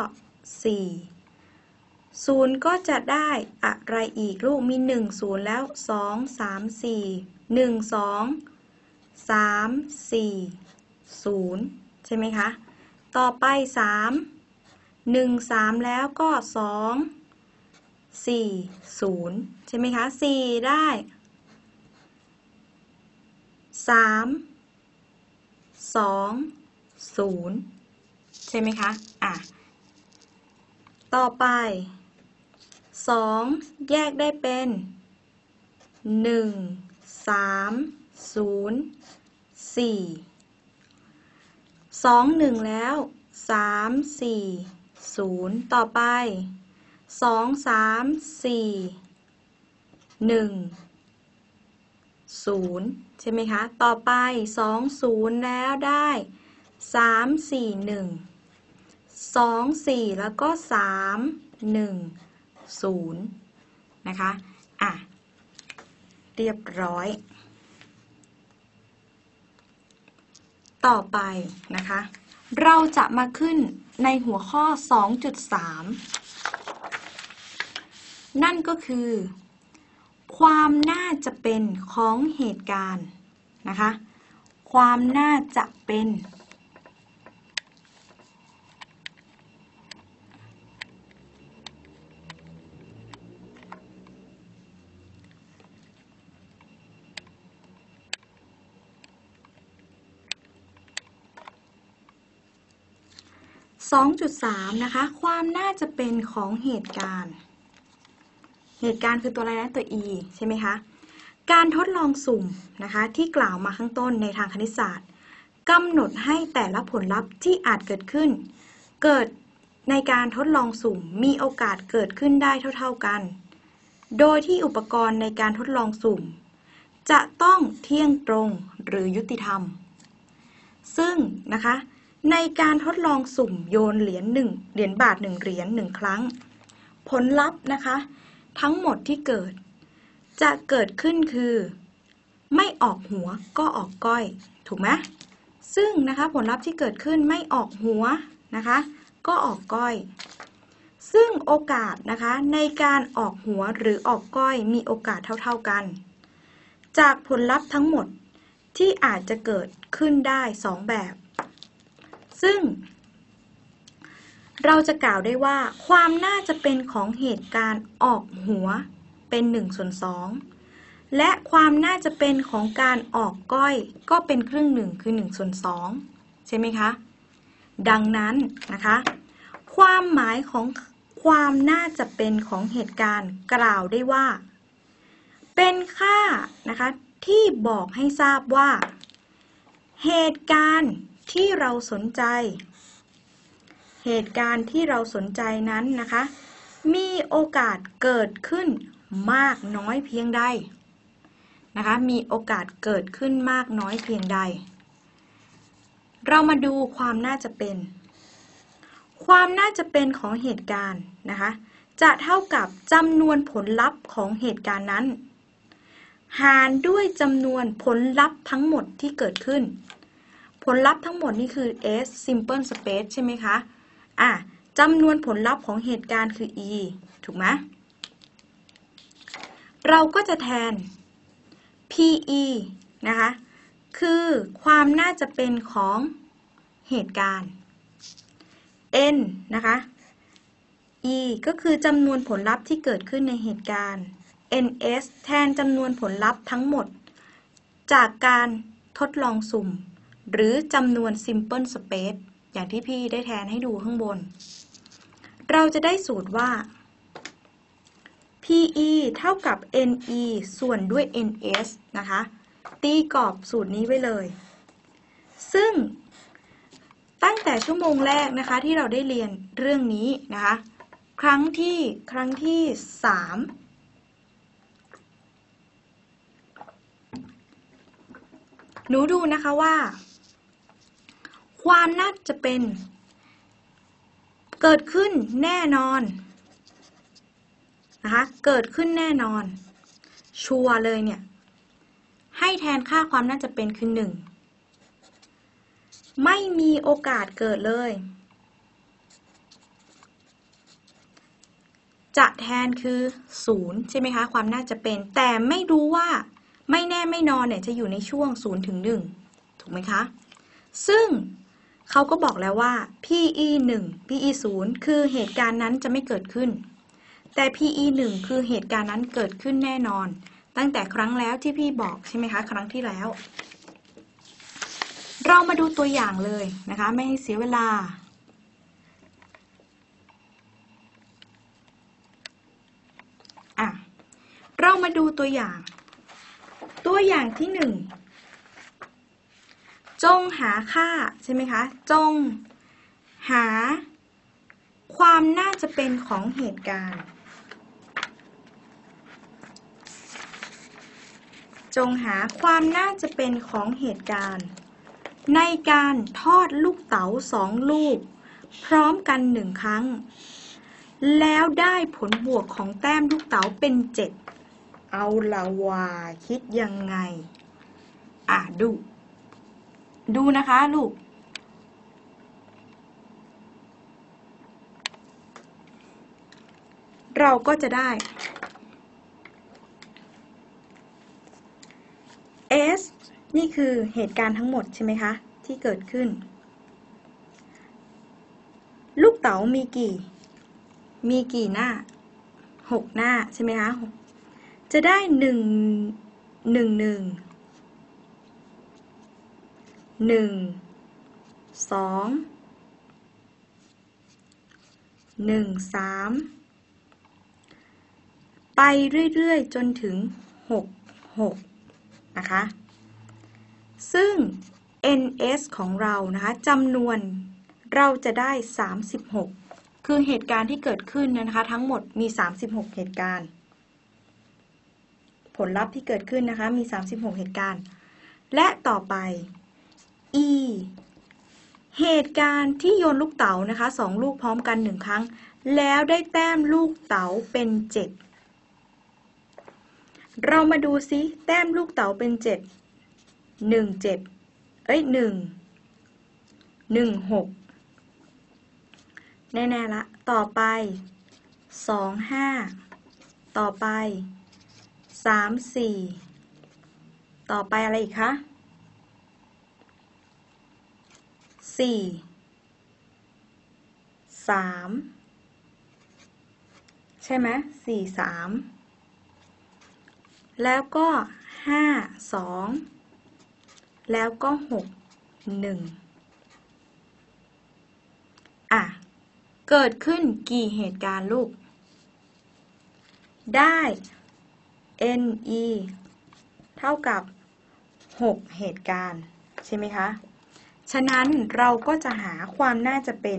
4 0ก็จะได้อะไรอีกลูกมี1 0แล้ว2 3 4 1 2 3 4 0ใช่ไหมคะต่อไป3 1 3แล้วก็2 4 0ใช่ไหมคะ4ได้3 2 0ใช่ไหมคะต่อไป2แยกได้เป็น1 3 0 4 2 1แล้ว3 4 0ต่อไป2 3 4 1 0ใช่ไหมคะต่อไป2 0แล้วได้3 4 1 2 4แล้วก็3 1 0นะคะเรียบร้อยต่อไปนะคะเราจะมาขึ้นในหัวข้อ 2.3 นั่นก็คือความน่าจะเป็นของเหตุการณ์นะคะความน่าจะเป็น 2.3 นะคะความน่าจะเป็นของเหตุการณ์คือตัวอะไรนะตัว e ใช่ไหมคะการทดลองสุ่มนะคะที่กล่าวมาข้างต้นในทางคณิตศาสตร์กำหนดให้แต่ละผลลัพธ์ที่อาจเกิดขึ้นเกิดในการทดลองสุ่มมีโอกาสเกิดขึ้นได้เท่าๆกันโดยที่อุปกรณ์ในการทดลองสุ่มจะต้องเที่ยงตรงหรือยุติธรรมซึ่งนะคะในการทดลองสุ่มโยนเหรียญบาท1เหรียญ1ครั้งผลลัพธ์นะคะทั้งหมดที่เกิดจะเกิดขึ้นคือไม่ออกหัวก็ออกก้อยถูกไหมซึ่งนะคะผลลัพธ์ที่เกิดขึ้นไม่ออกหัวนะคะก็ออกก้อยซึ่งโอกาสนะคะในการออกหัวหรือออกก้อยมีโอกาสเท่าๆกันจากผลลัพธ์ทั้งหมดที่อาจจะเกิดขึ้นได้2แบบซึ่งเราจะกล่าวได้ว่าความน่าจะเป็นของเหตุการณ์ออกหัวเป็น1/2และความน่าจะเป็นของการออกก้อยก็เป็นครึ่งหนึ่งคือ1/2ใช่ไหมคะดังนั้นนะคะความหมายของความน่าจะเป็นของเหตุการณ์กล่าวได้ว่าเป็นค่านะคะที่บอกให้ทราบว่าเหตุการณ์ที่เราสนใจนั้นนะคะมีโอกาสเกิดขึ้นมากน้อยเพียงใดนะคะมีโอกาสเกิดขึ้นมากน้อยเพียงใดเรามาดูความน่าจะเป็นของเหตุการณ์นะคะจะเท่ากับจำนวนผลลัพธ์ของเหตุการณ์นั้นหารด้วยจำนวนผลลัพธ์ทั้งหมดที่เกิดขึ้นผลลัพธ์ทั้งหมดนี่คือ S simple space ใช่ไหมคะจำนวนผลลัพธ์ของเหตุการณ์คือ E ถูกไหมเราก็จะแทน PE นะคะคือความน่าจะเป็นของเหตุการณ์ N นะคะ E ก็คือจำนวนผลลัพธ์ที่เกิดขึ้นในเหตุการณ์ NS แทนจำนวนผลลัพธ์ทั้งหมดจากการทดลองสุ่มหรือจำนวน simple space อย่างที่พี่ได้แทนให้ดูข้างบนเราจะได้สูตรว่า PE เท่ากับ NE ส่วนด้วย NS นะคะตีกรอบสูตรนี้ไว้เลยซึ่งตั้งแต่ชั่วโมงแรกนะคะที่เราได้เรียนเรื่องนี้นะคะครั้งที่3หนูดูนะคะว่าความน่าจะเป็นเกิดขึ้นแน่นอนนะคะเกิดขึ้นแน่นอนชัวร์เลยเนี่ยให้แทนค่าความน่าจะเป็นคือ1ไม่มีโอกาสเกิดเลยจะแทนคือ0ใช่ไหมคะความน่าจะเป็นแต่ไม่รู้ว่าไม่แน่ไม่นอนเนี่ยจะอยู่ในช่วง0 ถึง 1ถูกไหมคะซึ่งเขาก็บอกแล้วว่า PE 1 PE 0คือเหตุการณ์นั้นจะไม่เกิดขึ้นแต่ PE 1คือเหตุการณ์นั้นเกิดขึ้นแน่นอนตั้งแต่ครั้งแล้วที่พี่บอกใช่ไหมคะครั้งที่แล้วเรามาดูตัวอย่างเลยนะคะไม่ให้เสียเวลาเรามาดูตัวอย่างที่1จงหาค่าใช่ไหมคะจงหาความน่าจะเป็นของเหตุการณ์จงหาความน่าจะเป็นของเหตุการณ์ในการทอดลูกเต๋า2ลูกพร้อมกัน1ครั้งแล้วได้ผลบวกของแต้มลูกเต๋าเป็น7เอาละว่าคิดยังไงดูนะคะลูกเราก็จะได้ S นี่คือเหตุการณ์ทั้งหมดใช่ไหมคะที่เกิดขึ้นลูกเต๋ามีกี่หน้า6หน้าใช่ไหมคะจะได้1 2 1 3ไปเรื่อยๆจนถึง6 6นะคะซึ่ง ns ของเรานะคะจำนวนเราจะได้36คือเหตุการณ์ที่เกิดขึ้นนะคะทั้งหมดมี36เหตุการณ์ผลลัพธ์ที่เกิดขึ้นนะคะมี36เหตุการณ์และต่อไป e เหตุการณ์ที่โยนลูกเต๋านะคะ2ลูกพร้อมกัน1ครั้งแล้วได้แต้มลูกเต๋าเป็น7เรามาดูซิแต้มลูกเต๋าเป็น7 1 71 1 6แน่ๆละต่อไป2 5ต่อไป3 4ต่อไปอะไรอีกคะ4 3ใช่ไหม4 3แล้วก็5 2แล้วก็6 1เกิดขึ้นกี่เหตุการณ์ลูกได้ NE เท่ากับ6เหตุการณ์ใช่ไหมคะฉะนั้นเราก็จะหาความน่าจะเป็น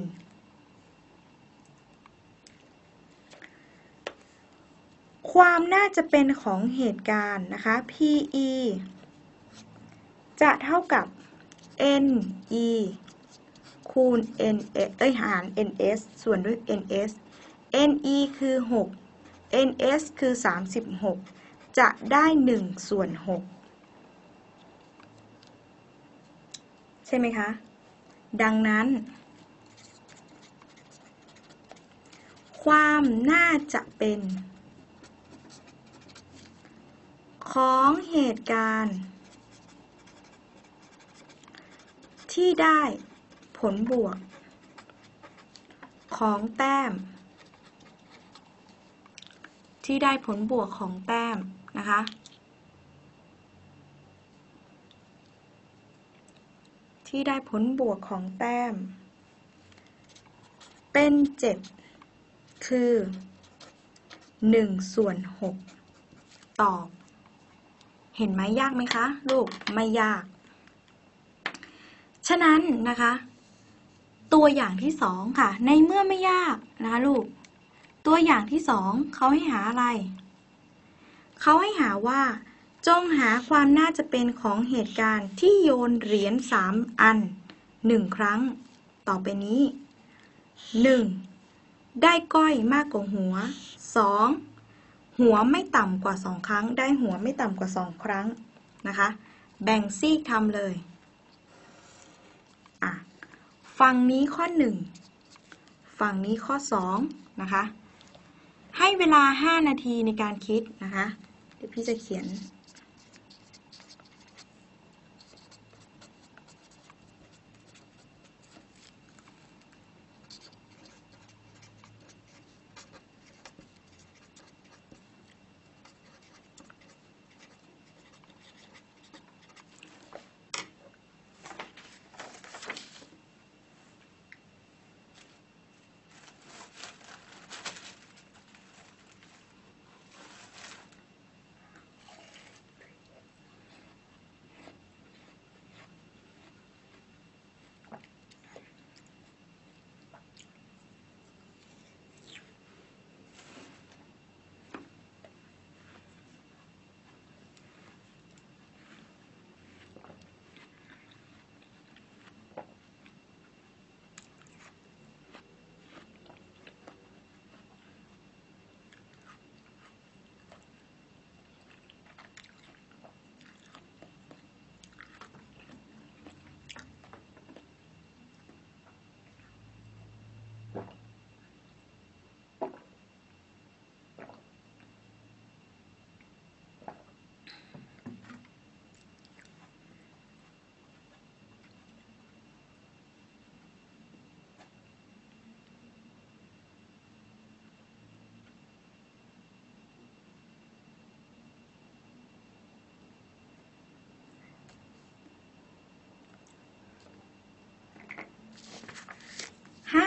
ความน่าจะเป็นของเหตุการณ์นะคะ PE จะเท่ากับ NE คูณ NS หาร NS ส่วนด้วย NS NE คือ6 NS คือ36จะได้1ส่วน6ใช่ไหมคะดังนั้นความน่าจะเป็นของเหตุการณ์ที่ได้ผลบวกของแต้มที่ได้ผลบวกของแต้มนะคะที่ได้ผลบวกของแต้มเป็น7คือ1ส่วน6ตอบเห็นไหมยากไหมคะลูกไม่ยากฉะนั้นนะคะตัวอย่างที่2ค่ะในเมื่อไม่ยากนะคะลูกตัวอย่างที่2เขาให้หาอะไรเขาให้หาว่าจงหาความน่าจะเป็นของเหตุการณ์ที่โยนเหรียญ3อัน1ครั้งต่อไปนี้ 1. ได้ก้อยมากกว่าหัว 2. หัวไม่ต่ำกว่า2ครั้งได้หัวไม่ต่ำกว่า2ครั้งนะคะแบ่งซีกทำเลยฝั่งนี้ข้อ1ฝั่งนี้ข้อ2นะคะให้เวลา5นาทีในการคิดนะคะเดี๋ยวพี่จะเขียน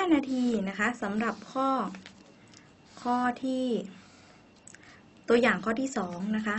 5 นาทีนะคะสำหรับข้อที่ตัวอย่างข้อที่ 2 นะคะ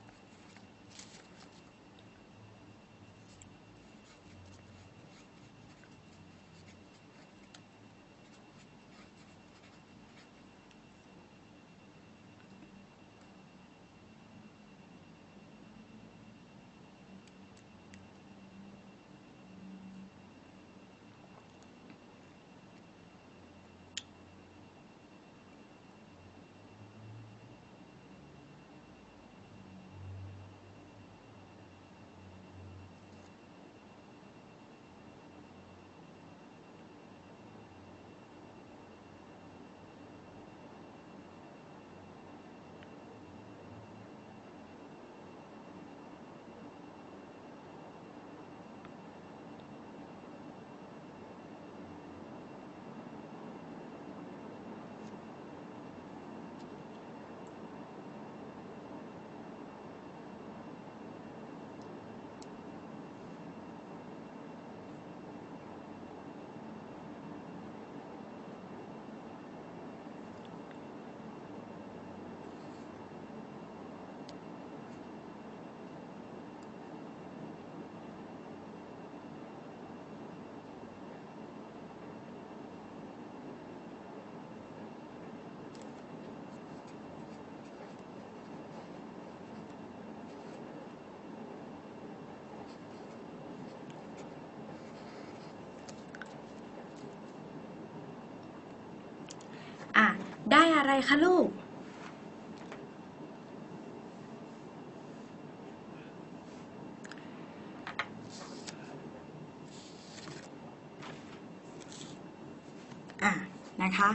ได้อะไรคะลูกนะคะ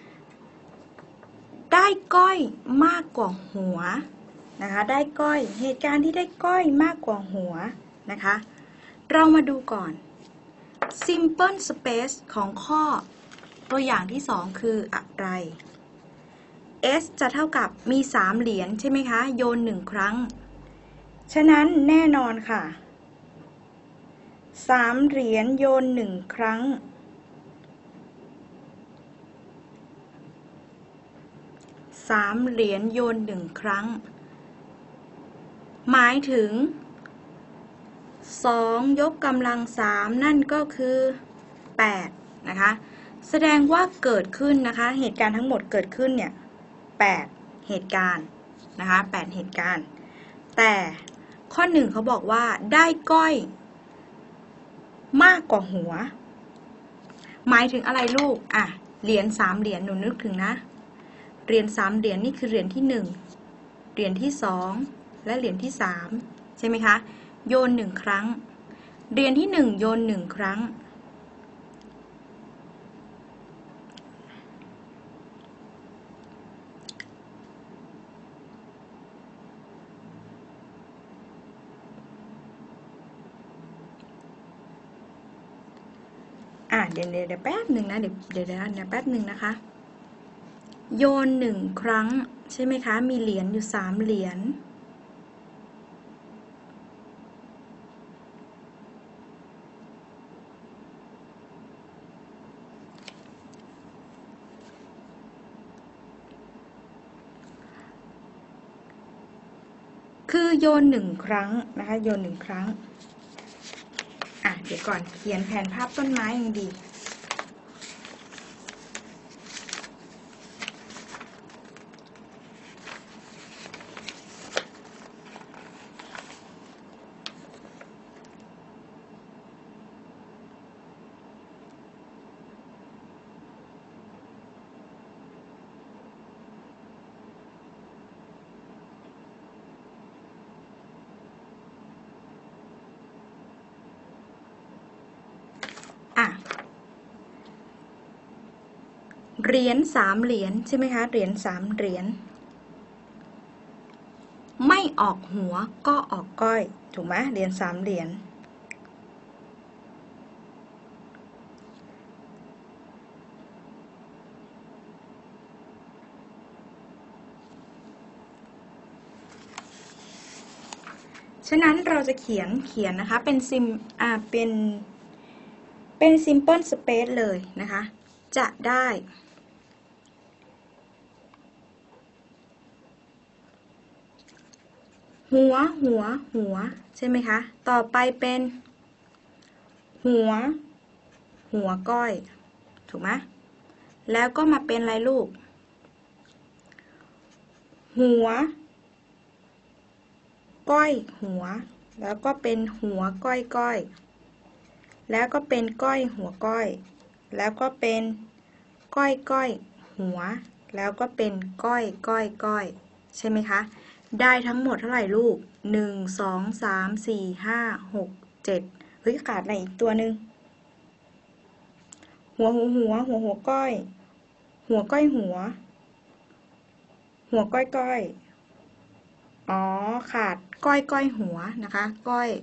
ได้ก้อยมากกว่าหัวนะคะได้ก้อยเหตุการณ์ที่ได้ก้อยมากกว่าหัวนะคะเรามาดูก่อน simple space ของข้อตัวอย่างที่ 2 คืออะไร S จะเท่ากับมี 3 เหรียญใช่ไหมคะโยน 1 ครั้งฉะนั้นแน่นอนค่ะ3 เหรียญโยน 1 ครั้ง3 เหรียญโยน 1 ครั้งหมายถึง2 ยกกำลัง 3นั่นก็คือ8นะคะแสดงว่าเกิดขึ้นนะคะเหตุการณ์ทั้งหมดเกิดขึ้นเนี่ย8เหตุการณ์นะคะ8เหตุการณ์แต่ข้อ 1เขาบอกว่าได้ก้อยมากกว่าหัวหมายถึงอะไรลูกเหรียญ3 เหรียญหนูนึกถึงนะเหรียญ3 เหรียญนี่คือเหรียญที่ 1เหรียญที่ 2และเหรียญที่ 3ใช่ไหมคะโยน 1 ครั้งเหรียญที่ 1โยน 1 ครั้งเดี๋ยวแป๊บหนึ่งนะเดี๋ยวแป๊บหนึ่งนะคะโยน 1 ครั้งใช่ไหมคะมีเหรียญอยู่3 เหรียญคือโยน 1 ครั้งนะคะโยน 1 ครั้งเดี๋ยวก่อนเขียนแผนภาพต้นไม้ยังดีเหรียญ3 เหรียญใช่ไหมคะเหรียญ3 เหรียญไม่ออกหัวก็ออกก้อยถูกไหมเหรียญ3 เหรียญฉะนั้นเราจะเขียนนะคะเป็นsimple space เลยนะคะจะได้หัวใช่ไหมคะต่อไปเป็นหัวก้อยถูกไหมแล้วก็มาเป็นอะไรลูกหัวก้อยหัวแล้วก็เป็นหัวก้อยแล้วก็เป็นก้อยหัวก้อยแล้วก็เป็นก้อยหัวแล้วก็เป็นก้อยใช่ไหมคะได้ทั้งหมดเท่าไหร่ลูก1 2 3 4 5 6 7เฮ้ยขาดอะไรอีกตัวหนึ่งหัวก้อยหัวก้อยหัวก้อยอ๋อขาดก้อยหัวนะคะก้อย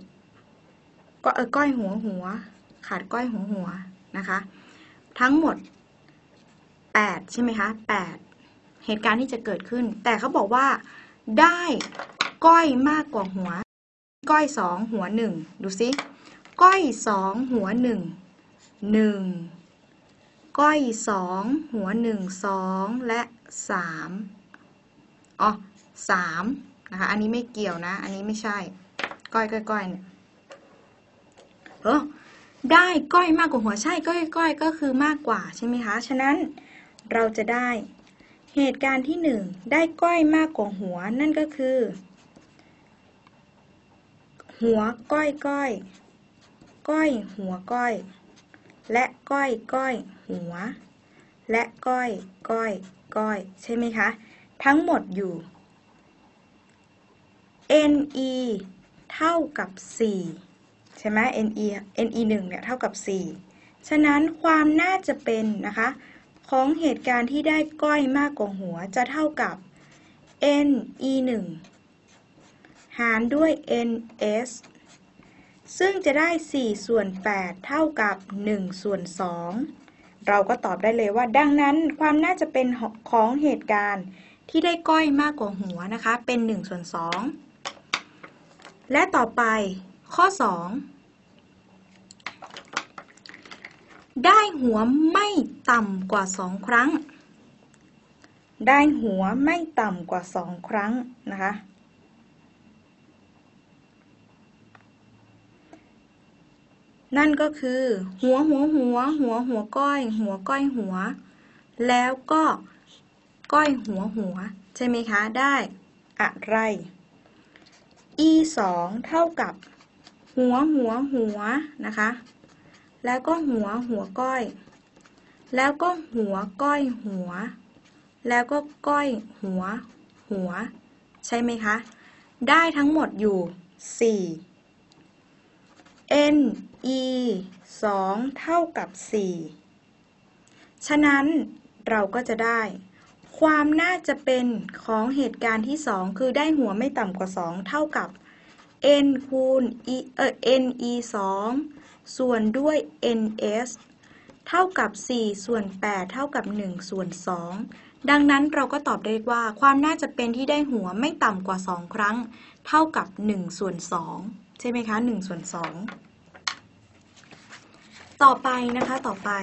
หัวขาดก้อยหัวนะคะทั้งหมด8ใช่ไหมคะ8เหตุการณ์ที่จะเกิดขึ้นแต่เขาบอกว่าได้ก้อยมากกว่าหัวก้อย2หัว1ดูสิก้อย2หัว1 1ก้อย2หัว1 2และ3อ๋อ3นะคะอันนี้ไม่เกี่ยวนะอันนี้ไม่ใช่ก้อยเนี่ยได้ก้อยมากกว่าหัวใช่ก้อยก็คือมากกว่าใช่ไหมคะฉะนั้นเราจะได้เหตุการณ์ที่1ได้ก้อยมากกว่าหัวนั่นก็คือหัวก้อยหัวก้อยและก้อยหัวและก้อยใช่ไหมคะทั้งหมดอยู่ NE เท่ากับ4ใช่ไหม NE 1เนี่ยเท่ากับ4ฉะนั้นความน่าจะเป็นนะคะของเหตุการณ์ที่ได้ก้อยมากกว่าหัวจะเท่ากับ NE 1หารด้วย NS ซึ่งจะได้4ส่วน8เท่ากับ1ส่วน2เราก็ตอบได้เลยว่าดังนั้นความน่าจะเป็นของเหตุการณ์ที่ได้ก้อยมากกว่าหัวนะคะเป็น1ส่วน2และต่อไปข้อ2ได้หัวไม่ต่ำกว่า2ครั้งได้หัวไม่ต่ำกว่า2ครั้งนะคะนั่นก็คือหัวก้อยหัวแล้วก็ก้อยหัวใช่ไหมคะได้อะไร e 2เท่ากับหัวนะคะแล้วก็หัวก้อยแล้วก็หัวก้อยหัวแล้วก็ก้อยหัวใช่ไหมคะได้ทั้งหมดอยู่4 NE 2เท่ากับ4ฉะนั้นเราก็จะได้ความน่าจะเป็นของเหตุการณ์ที่2คือได้หัวไม่ต่ำกว่า2เท่ากับ N คูณ NE 2ส่วนด้วย NS เท่ากับ4ส่วน8เท่ากับ1ส่วน2ดังนั้นเราก็ตอบได้ว่าความน่าจะเป็นที่ได้หัวไม่ต่ำกว่า2ครั้งเท่ากับ1ส่วน2ใช่ไหมคะ1ส่วน2ต่อไปนะคะต่อไป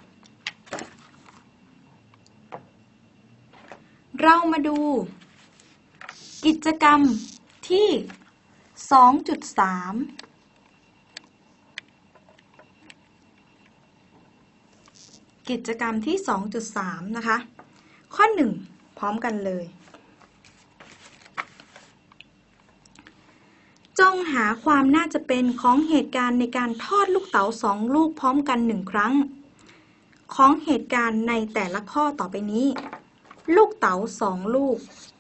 เรามาดูกิจกรรมที่ 2.3 กิจกรรมที่ 2.3 นะคะข้อ1พร้อมกันเลยจงหาความน่าจะเป็นของเหตุการณ์ในการทอดลูกเต๋า2ลูกพร้อมกัน1ครั้งของเหตุการณ์ในแต่ละข้อต่อไปนี้ลูกเต๋า2ลูก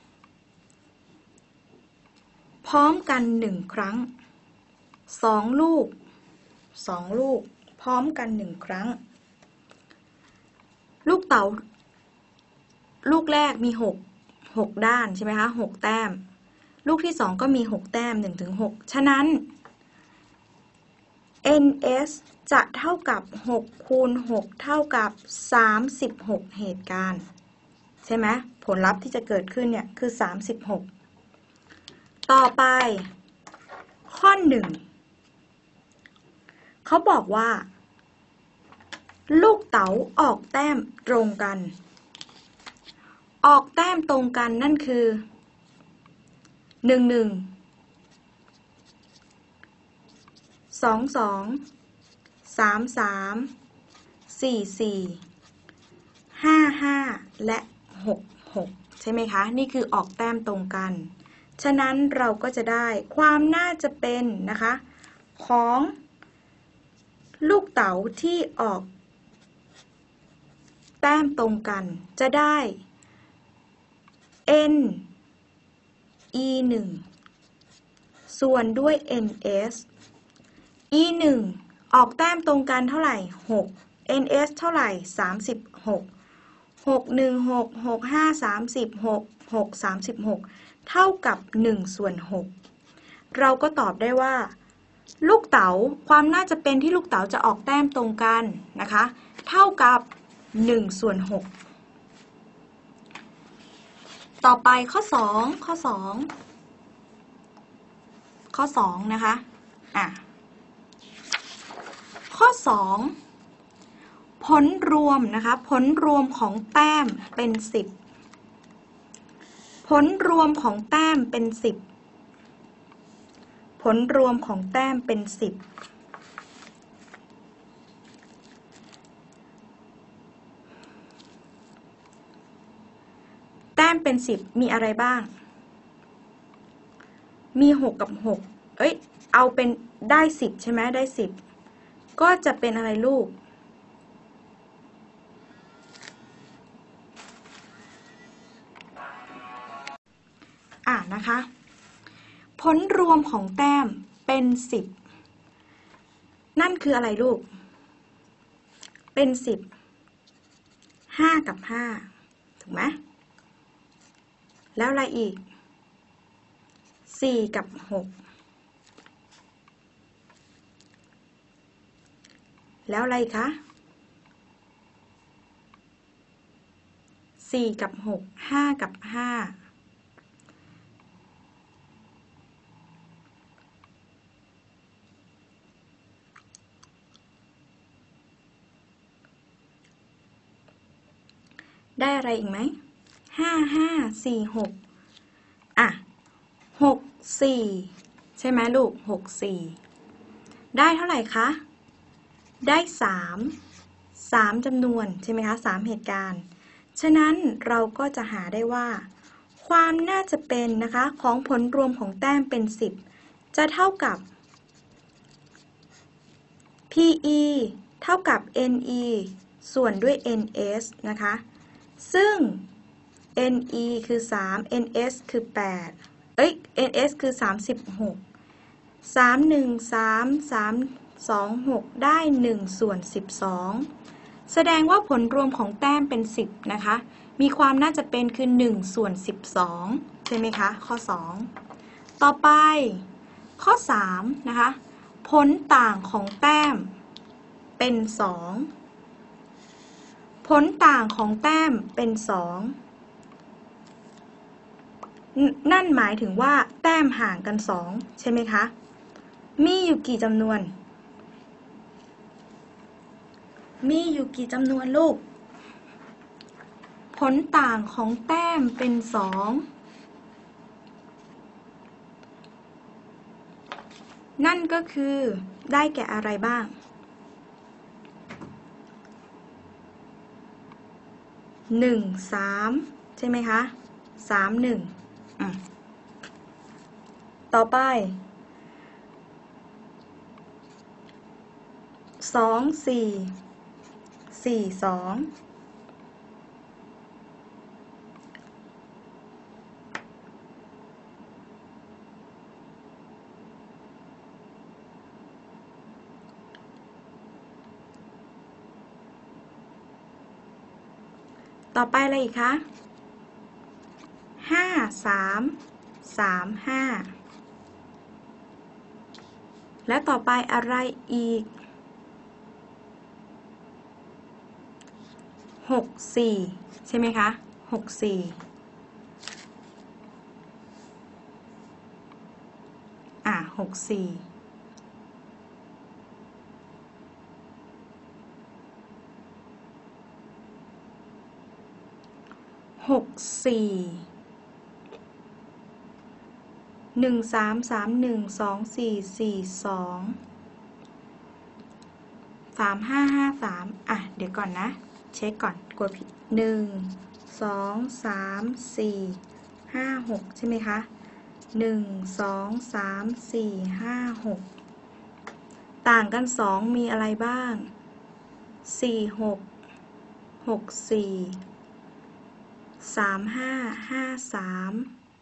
พร้อมกัน1ครั้ง2ลูกพร้อมกัน1ครั้งลูกเต๋าลูกแรกมี6ด้านใช่ไหมคะ6แต้มลูกที่2ก็มี6แต้ม1 ถึง 6ฉะนั้น NS จะเท่ากับ6คูณ6เท่ากับ36เหตุการณ์ใช่ไหมผลลัพธ์ที่จะเกิดขึ้นเนี่ยคือ36ต่อไปข้อ1เขาบอกว่าลูกเต๋าออกแต้มตรงกันออกแต้มตรงกันนั่นคือ11 22 33 44 55และ66ใช่ไหมคะนี่คือออกแต้มตรงกันฉะนั้นเราก็จะได้ความน่าจะเป็นนะคะของลูกเต๋าที่ออกแต้มตรงกันจะได้ n e 1ส่วนด้วย ns e 1ออกแต้มตรงกันเท่าไหร่6 ns เท่าไหร่36 616 65 36 6 36เท่ากับ1ส่วน6เราก็ตอบได้ว่าลูกเต๋าความน่าจะเป็นที่ลูกเต๋าจะออกแต้มตรงกันนะคะเท่ากับ1ส่วน6ต่อไปข้อ2นะคะข้อ2ผลรวมนะคะผลรวมของแต้มเป็น10ผลรวมของแต้มเป็น10ผลรวมของแต้มเป็น10แต้มเป็น10มีอะไรบ้างมี6กับ6เอาเป็นได้10ใช่ไหมได้10ก็จะเป็นอะไรลูกนะคะผลรวมของแต้มเป็น10นั่นคืออะไรลูกเป็น10 5กับ5ถูกไหมแล้วอะไรอีก4กับ6แล้วอะไรคะ4กับ6 5กับ5ได้อะไรอีกไหม5 5 4 66 4ใช่ไหมลูก6 4ได้เท่าไหร่คะได้3จำนวนใช่ไหมคะ3เหตุการณ์ฉะนั้นเราก็จะหาได้ว่าความน่าจะเป็นนะคะของผลรวมของแต้มเป็น10จะเท่ากับ PE เท่ากับ NE ส่วนด้วย NS นะคะซึ่ง NE คือ3 NS คือ8NS คือ36 313 326ได้1ส่วน12แสดงว่าผลรวมของแต้มเป็น10นะคะมีความน่าจะเป็นคือ1ส่วน12ใช่ไหมคะข้อ2ต่อไปข้อ3นะคะผลต่างของแต้มเป็น2ผลต่างของแต้มเป็น2นั่นหมายถึงว่าแต้มห่างกัน2ใช่ไหมคะมีอยู่กี่จำนวนลูกผลต่างของแต้มเป็น2นั่นก็คือได้แก่อะไรบ้าง1 3ใช่ไหมคะ3 1ต่อไป2 4 4 2ต่อไปอะไรอีกคะ5 3 3 5และต่อไปอะไรอีก6 4ใช่ไหมคะ6 46 4 อ่ะเดี๋ยวก่อนนะเช็คก่อนกดผิด1 2 3 4 5 6ใช่ไหมคะ1 2 3 4 5 6ต่างกัน2มีอะไรบ้าง4 6 6 4 3 5 5 3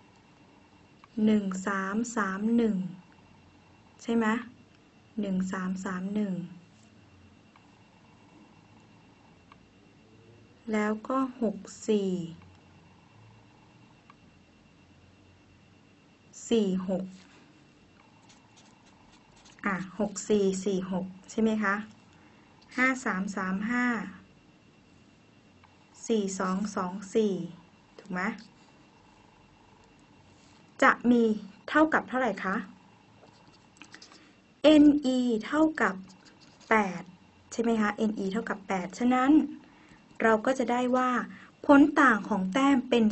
1 3 3 1ใช่ไหม1 3 3 1แล้วก็6 4 4 66 4 4 6ใช่ไหมคะ5 3 3 5 4 2 2 4ถูกไหมจะมีเท่ากับเท่าไหร่คะ NE เท่ากับ8ใช่ไหมคะ NE เท่ากับ8ฉะนั้นเราก็จะได้ว่าผลต่างของแต้มเป็น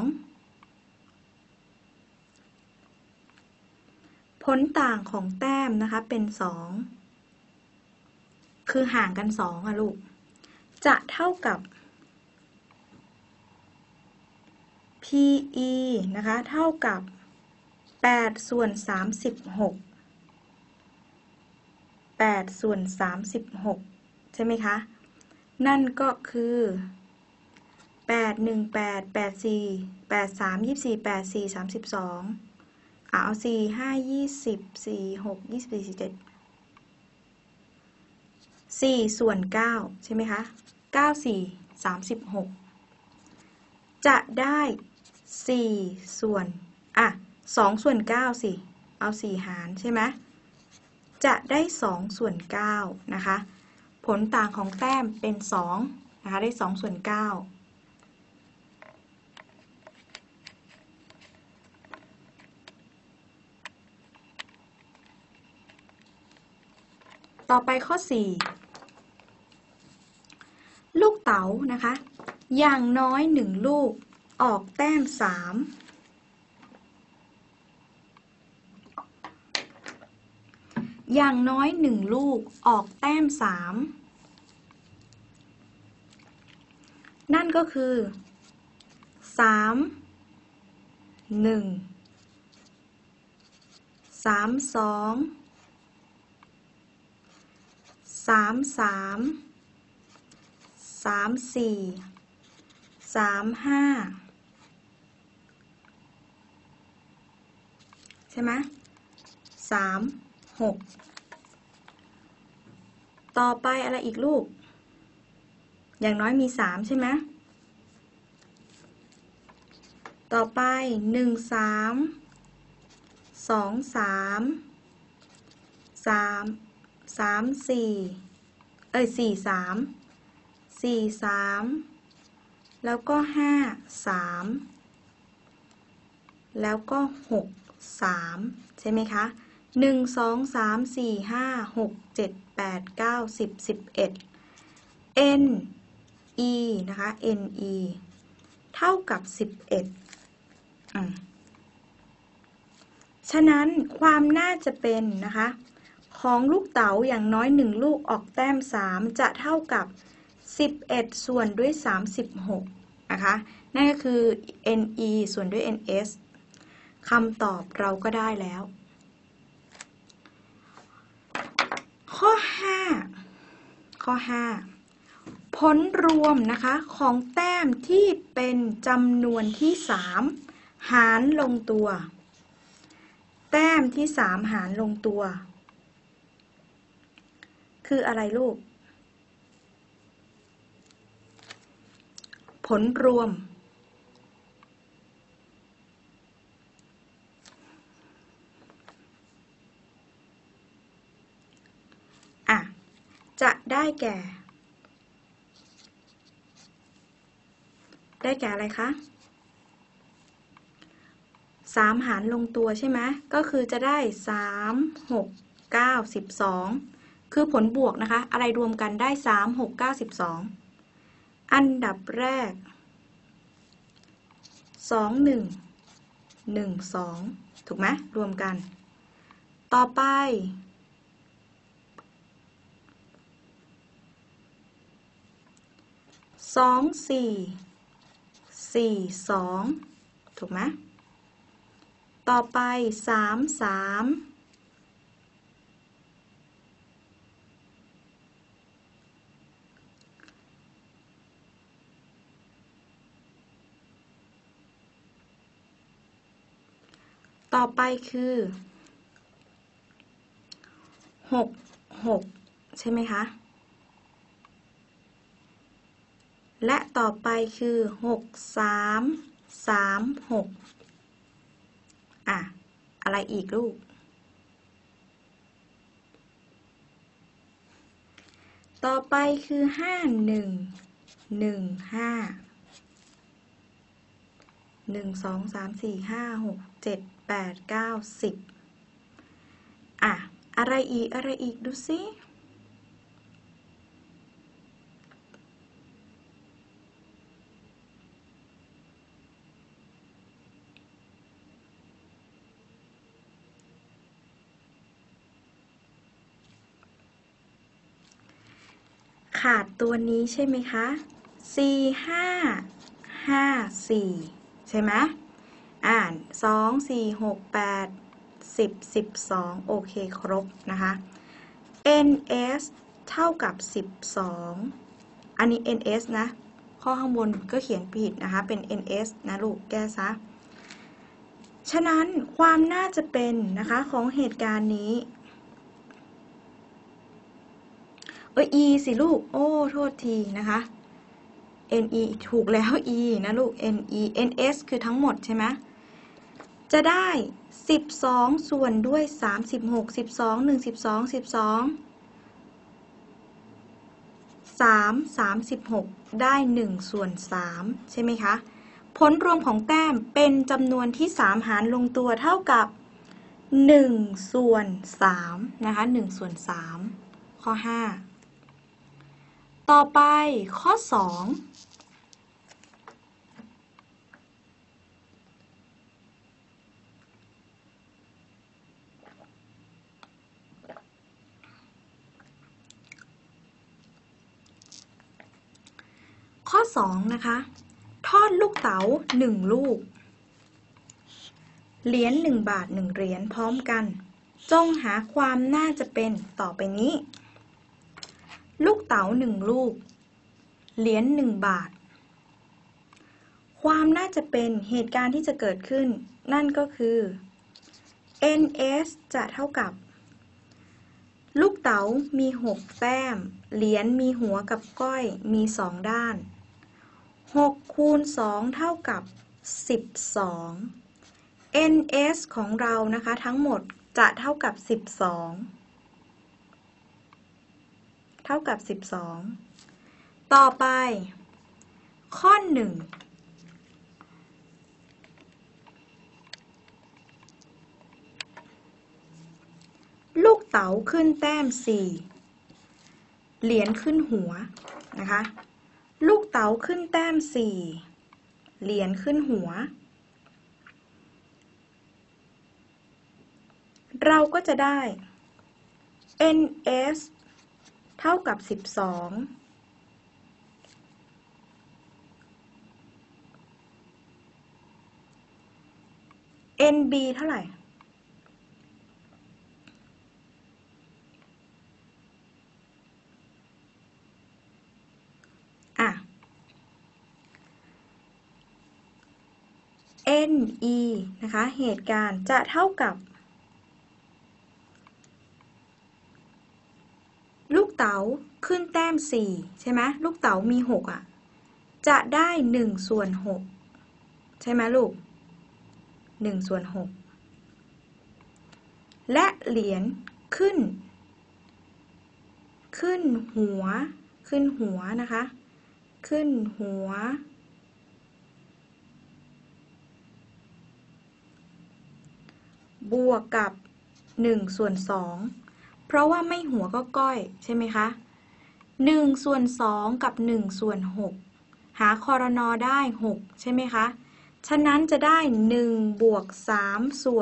2ผลต่างของแต้มนะคะเป็น2คือห่างกัน2ลูกจะเท่ากับ PE นะคะเท่ากับ8 ส่วน 36 8 ส่วน 36ใช่ไหมคะนั่นก็คือ8 1 8 8 4 8 3 24 8 4 32เอา4 5 20 4 6 24 47 4 ส่วน 9ใช่ไหมคะ9 4 36จะได้4ส่วน2 ส่วน 9สิเอา4หารใช่ไหมจะได้2 ส่วน 9นะคะผลต่างของแต้มเป็น2นะคะได้2 ส่วน 9ต่อไปข้อ4ลูกเต๋านะคะอย่างน้อย1ลูกออกแต้ม3อย่างน้อย1ลูกออกแต้ม3นั่นก็คือ3 1 3 2 3 3 3 4 3 5ใช่ไหม3 6ต่อไปอะไรอีกลูกอย่างน้อยมี3ใช่ไหมต่อไป1 3 2 3 3 3 4 4 3 4 3แล้วก็5 3แล้วก็6 3ใช่ไหมคะ1 2 3 4 5 6 7 8 9 10 11 NE นะคะ NE เท่ากับ11ฉะนั้นความน่าจะเป็นนะคะของลูกเต๋าอย่างน้อย1ลูกออกแต้ม3จะเท่ากับ11ส่วนด้วย36นะคะนั่นก็คือ NE ส่วนด้วย NS คำตอบเราก็ได้แล้วข้อ5ผลรวมนะคะของแต้มที่เป็นจำนวนที่3หารลงตัวแต้มที่3หารลงตัวคืออะไรลูกผลรวมจะได้แก่อะไรคะ3หารลงตัวใช่ไหมก็คือจะได้3 6 9 12คือผลบวกนะคะอะไรรวมกันได้3 6 9 12อันดับแรก 2 1 1 2ถูกไหมรวมกันต่อไป2 4 4 2ถูกไหมต่อไป3 3ต่อไปคือ6 6ใช่ไหมคะและต่อไปคือ6 3 3 6อะไรอีกลูกต่อไปคือ5 1 1 5 1 2 3 4 5 6 7 8 9 10อะไรอีกดูสิขาดตัวนี้ใช่ไหมคะ4 5 5 4ใช่ไหม2 4 6 8 10 12โอเคครบนะคะ ns เท่ากับ12อันนี้ ns นะข้อข้างบนก็เขียนผิดนะคะเป็น ns นะลูกแก้ซะฉะนั้นความน่าจะเป็นนะคะของเหตุการณ์นี้e สิลูกโอ้โทษทีนะคะ ne ถูกแล้ว e นะลูก ne ns คือทั้งหมดใช่ไหมจะได้12ส่วนด้วย36 12 1 12 12 3 36ได้1ส่วน3ใช่ไหมคะผลรวมของแต้มเป็นจำนวนที่3หารลงตัวเท่ากับ1ส่วน3นะคะ1ส่วน3ข้อ5ต่อไปข้อ2ข้อ2นะคะทอดลูกเต๋า1ลูกเหรียญ1 บาท1เหรียญพร้อมกันจงหาความน่าจะเป็นต่อไปนี้ลูกเต๋า1ลูกเหรียญ1 บาทความน่าจะเป็นเหตุการณ์ที่จะเกิดขึ้นนั่นก็คือ ns จะเท่ากับลูกเต๋ามี6แต้มเหรียญมีหัวกับก้อยมี2ด้าน6คูณ2เท่ากับ12 ns ของเรานะคะทั้งหมดจะเท่ากับ12เท่ากับ12ต่อไปข้อ1ลูกเต๋าขึ้นแต้ม4เหรียญขึ้นหัวนะคะลูกเต๋าขึ้นแต้ม4เหรียญขึ้นหัวเราก็จะได้ ns เท่ากับ12 nb เท่าไหร่ne นะคะเหตุการณ์จะเท่ากับลูกเต๋าขึ้นแต้ม4ใช่ไหมลูกเต๋ามี6จะได้1ส่วน6ใช่ไหมลูก1ส่วน6และเหรียญขึ้นหัวนะคะขึ้นหัวบวกกับ1ส่วน2เพราะว่าไม่หัวก็ก้อยใช่ไหมคะ1ส่วน2กับ1ส่วน6หาครน.ได้6ใช่ไหมคะฉะนั้นจะได้1 บวก 3 ส่วน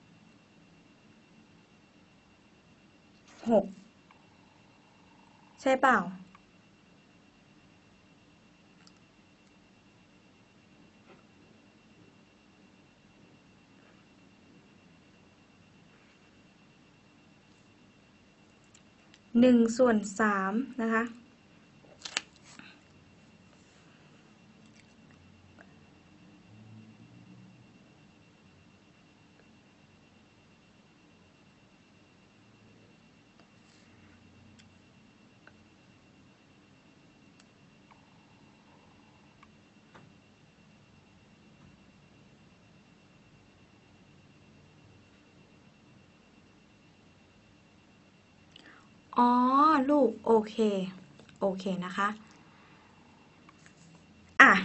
6 ใช่เปล่า1/3นะคะ อ๋อ ลูก โอเค โอเคนะคะ อ่ะ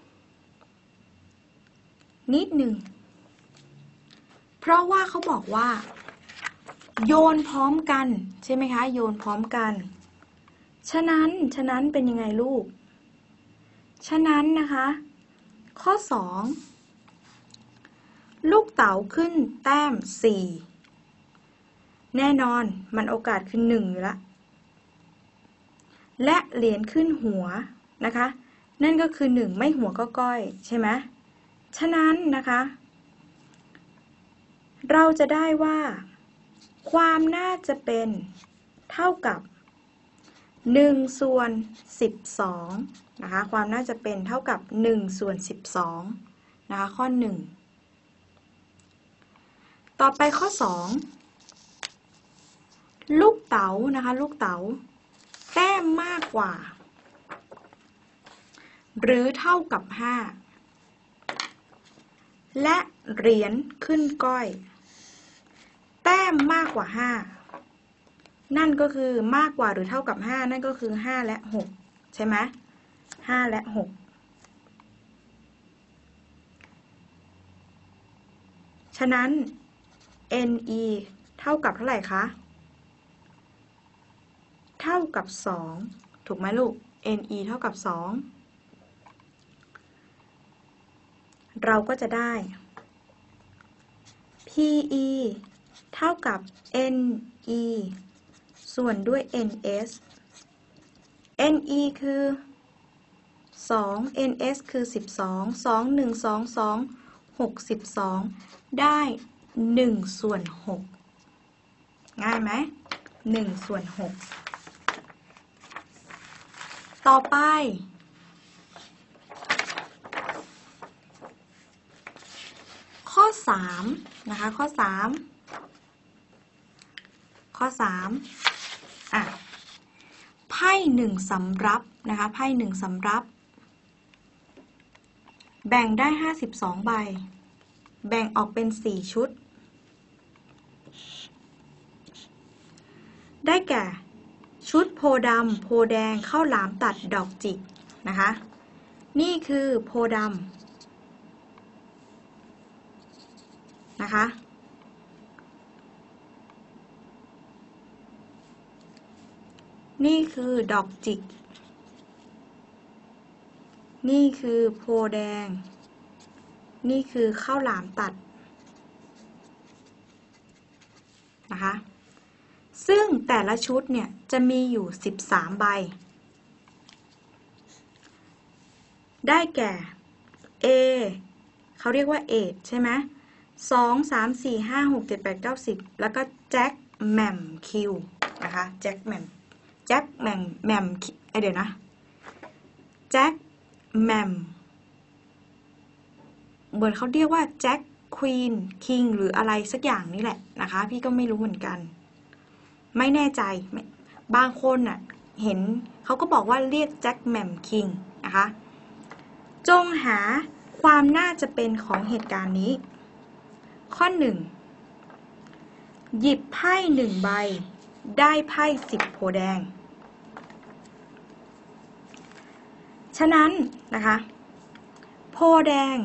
นิดหนึ่ง เพราะว่าเขาบอกว่า โยนพร้อมกันใช่ไหมคะ โยนพร้อมกัน ฉะนั้นเป็นยังไงลูก ฉะนั้นนะคะ ข้อ 2 ลูกเต๋าขึ้นแต้ม 4 แน่นอนมันโอกาสคือ 1 อยู่แล้ว และเหรียญขึ้นหัวนะคะ นั่นก็คือ 1 ไม่หัวก็ก้อยใช่ไหม ฉะนั้นนะคะ เราจะได้ว่าความน่าจะเป็นเท่ากับ1/12นะคะ ความน่าจะเป็นเท่ากับ1/12นะคะข้อ 1 ต่อไปข้อ 2 ลูกเต๋านะคะ ลูกเต๋าแต้มมากกว่าหรือเท่ากับ 5 และเหรียญขึ้นก้อยแต้มมากกว่า 5 นั่นก็คือมากกว่าหรือเท่ากับ 5 นั่นก็คือ 5 และ 6 ใช่ไหม 5 และ 6 ฉะนั้น NE เท่ากับเท่าไหร่คะ เท่ากับ 2 ถูกไหมลูก NE เท่ากับ 2 เราก็จะได้ PE เท่ากับ NE ส่วนด้วย NS NE คือ 2 NS คือ 12 2 1 2 2 6 12 ได้ 1/6 ง่ายไหม 1/6 ต่อไปข้อ 3 นะคะ ข้อ 3 อ่ะ ไพ่1 สำรับนะคะ ไพ่1 สำรับ แบ่งได้ 52 ใบ แบ่งออกเป็น 4 ชุด ได้แก่ ชุดโพดำ โพแดง ข้าวหลามตัด ดอกจิก นะคะ นี่คือโพดำนะคะ นี่คือดอกจิก นี่คือโพแดง นี่คือข้าวหลามตัดนะคะ ซึ่งแต่ละชุดเนี่ยจะมีอยู่ 13 ใบ ได้แก่ A เขาเรียกว่า 8 ใช่ไหม 2 3 4 5 6 7 8 9 10 แล้วก็แจ็คแหม่มคิวนะคะ แจ็คแหม่มเดี๋ยวนะ แจ็คแหม่มเหมือนเขาเรียกว่าแจ็คควีนคิงหรืออะไรสักอย่างนี่แหละนะคะ พี่ก็ไม่รู้เหมือนกัน ไม่แน่ใจ บางคนน่ะเห็นเขาก็บอกว่าเรียกแจ็คแหม่มคิงนะคะ จงหาความน่าจะเป็นของเหตุการณ์นี้ ข้อ 1 หยิบไพ่1 ใบ ได้ไพ่10 โพแดง ฉะนั้นนะคะ โพแดง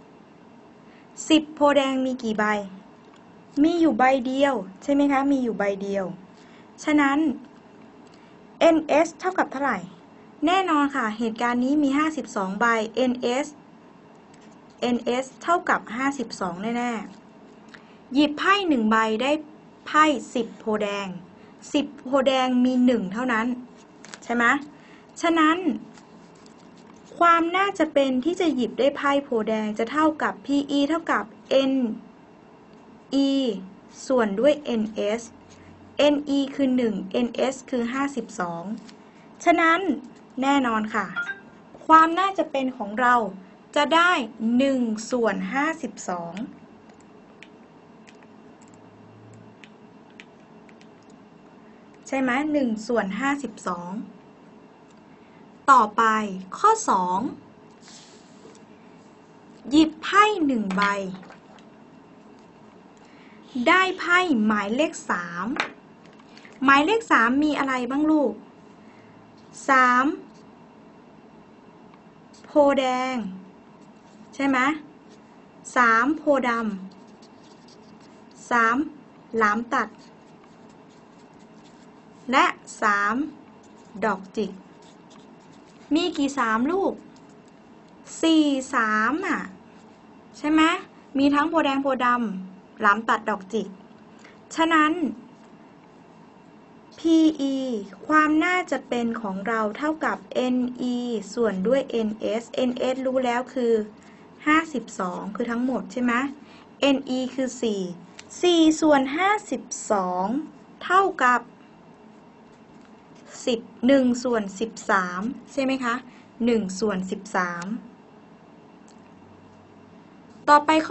10 โพแดงมีกี่ใบ มีอยู่ใบเดียวใช่ไหมคะ มีอยู่ใบเดียว ฉะนั้น NS เท่ากับเท่าไหร่ แน่นอนค่ะ เหตุการณ์นี้มี 52 ใบ NS ns เท่ากับ52แน่ๆหยิบไพ่1ใบได้ไพ่10โพธิ์แดง10โพธิ์แดงมี1เท่านั้นใช่ไหมฉะนั้นความน่าจะเป็นที่จะหยิบได้ไพ่โพธิ์แดงจะเท่ากับ PE เท่ากับ NE ส่วนด้วย NS NE คือ1 NS คือ52ฉะนั้นแน่นอนค่ะความน่าจะเป็นของเราจะได้1ส่วน52ใช่ไหม1ส่วน52ต่อไปข้อ2หยิบไพ่1ใบได้ไพ่หมายเลข3หมายเลข3มีอะไรบ้างลูก3โพธิ์แดงใช่ไหม3โพธิ์ดำ3หลามตัดและ3ดอกจิกมีกี่3ลูก4 3อ่ะใช่ไหมมีทั้งโพธิ์แดงโพธิ์ดำหลามตัดดอกจิกฉะนั้น PE ความน่าจะเป็นของเราเท่ากับ NE ส่วนด้วย NS NS รู้แล้วคือ52คือทั้งหมดใช่ไหม NE คือ4ส่วน52เท่ากับ1ส่วน13ใช่ไหมคะ1ส่วน13ต่อไปข้อ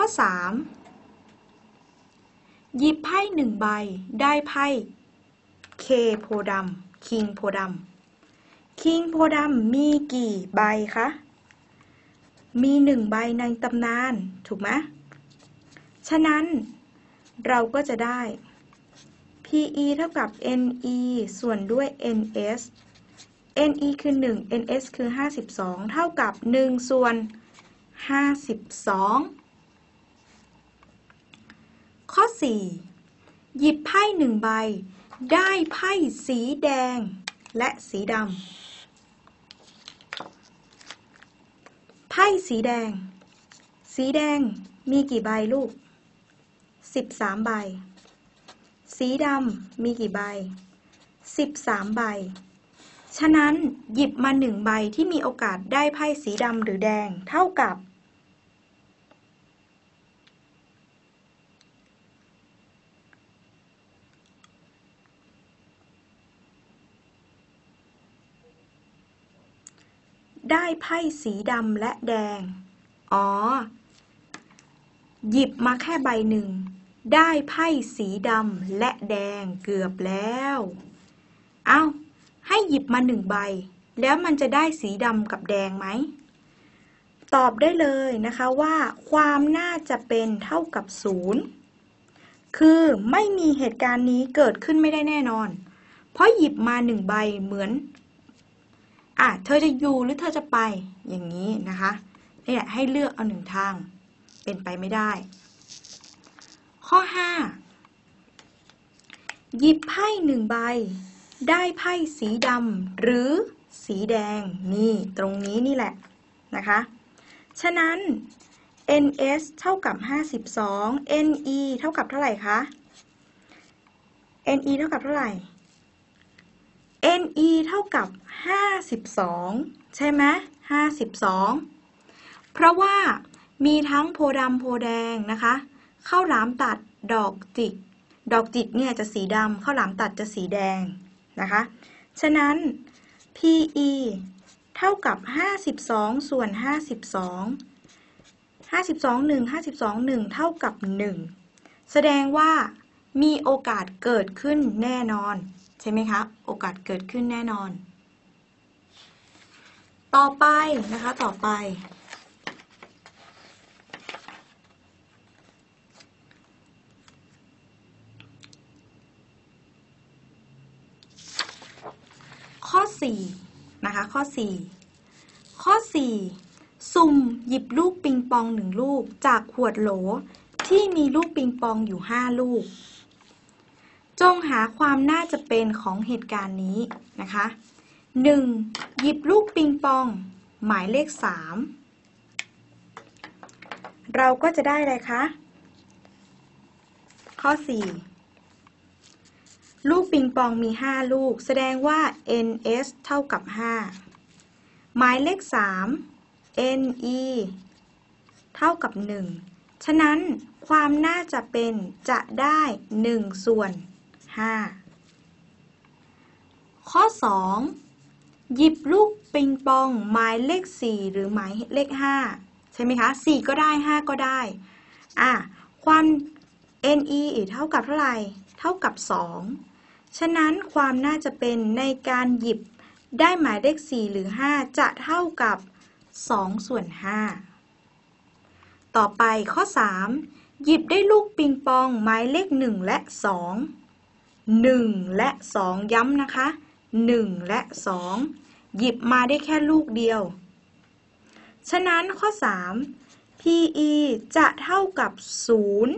3หยิบไพ่1ใบได้ไพ่K โพธิ์ดำคิงโพธิ์ดำคิงโพธิ์ดำมีกี่ใบคะมี1ใบในตำนานถูกไหมฉะนั้นเราก็จะได้ PE เท่ากับ NE ส่วนด้วย NS NE คือ1 NS คือ52เท่ากับ1ส่วน52ข้อ4หยิบไพ่1ใบได้ไพ่สีแดงและสีดำไพ่สีแดงมีกี่ใบลูก13ใบสีดำมีกี่ใบ13ใบฉะนั้นหยิบมา1ใบที่มีโอกาสได้ไพ่สีดำหรือแดงเท่ากับได้ไพ่สีดำและแดงหยิบมาแค่ใบหนึ่งได้ไพ่สีดำและแดงเกือบแล้วให้หยิบมา1ใบแล้วมันจะได้สีดำกับแดงไหมตอบได้เลยนะคะว่าความน่าจะเป็นเท่ากับ0คือไม่มีเหตุการณ์นี้เกิดขึ้นไม่ได้แน่นอนเพราะหยิบมา1ใบเหมือนเธอจะอยู่หรือเธอจะไปอย่างนี้นะคะนี่แหละให้เลือกเอา1ทางเป็นไปไม่ได้ข้อ5หยิบไพ่1ใบได้ไพ่สีดำหรือสีแดงนี่ตรงนี้นี่แหละนะคะฉะนั้น NS เท่ากับ52 NE เท่ากับเท่าไหร่คะ NE เท่ากับเท่าไหร่ NE เท่ากับ52ใช่ไหม52เพราะว่ามีทั้งโพธิ์ดำโพธิ์แดงนะคะข้าวหลามตัดดอกจิกเนี่ยจะสีดำข้าวหลามตัดจะสีแดงนะคะฉะนั้น PE เท่ากับ52ส่วน52 1เท่ากับ1แสดงว่ามีโอกาสเกิดขึ้นแน่นอนใช่ไหมคะโอกาสเกิดขึ้นแน่นอนต่อไปนะคะต่อไปข้อ4นะคะข้อ4สุ่มหยิบลูกปิงปอง1ลูกจากขวดโหลที่มีลูกปิงปองอยู่5ลูกจงหาความน่าจะเป็นของเหตุการณ์นี้นะคะ1หยิบลูกปิงปองหมายเลข3 เราก็จะได้อะไรคะ ข้อ 4 ลูกปิงปองมี 5 ลูกแสดงว่า ns เท่ากับ 5 หมายเลข 3 ne เท่ากับ 1 ฉะนั้นความน่าจะเป็นจะได้1ส่วน5 ข้อ 2 หยิบลูกปิงปองหมายเลข 4 หรือหมายเลข 5 ใช่ไหมคะ 4 ก็ได้ 5 ก็ได้ความ ne เท่ากับเท่าไหร่ เท่ากับ 2 ฉะนั้นความน่าจะเป็นในการหยิบได้หมายเลข 4 หรือ 5 จะเท่ากับ2ส่วน5 ต่อไปข้อ 3 หยิบได้ลูกปิงปองหมายเลข 1 และ 2 1 และ 2 ย้ำนะคะ 1 และ 2 หยิบมาได้แค่ลูกเดียว ฉะนั้นข้อ 3 PE จะเท่ากับ 0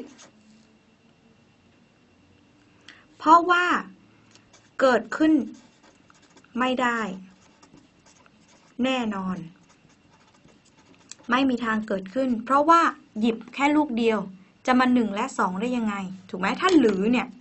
เพราะว่าเกิดขึ้นไม่ได้แน่นอนไม่มีทางเกิดขึ้นเพราะว่าหยิบแค่ลูกเดียวจะมา1และ2ได้ยังไงถูกไหมถ้าหรือเนี่ย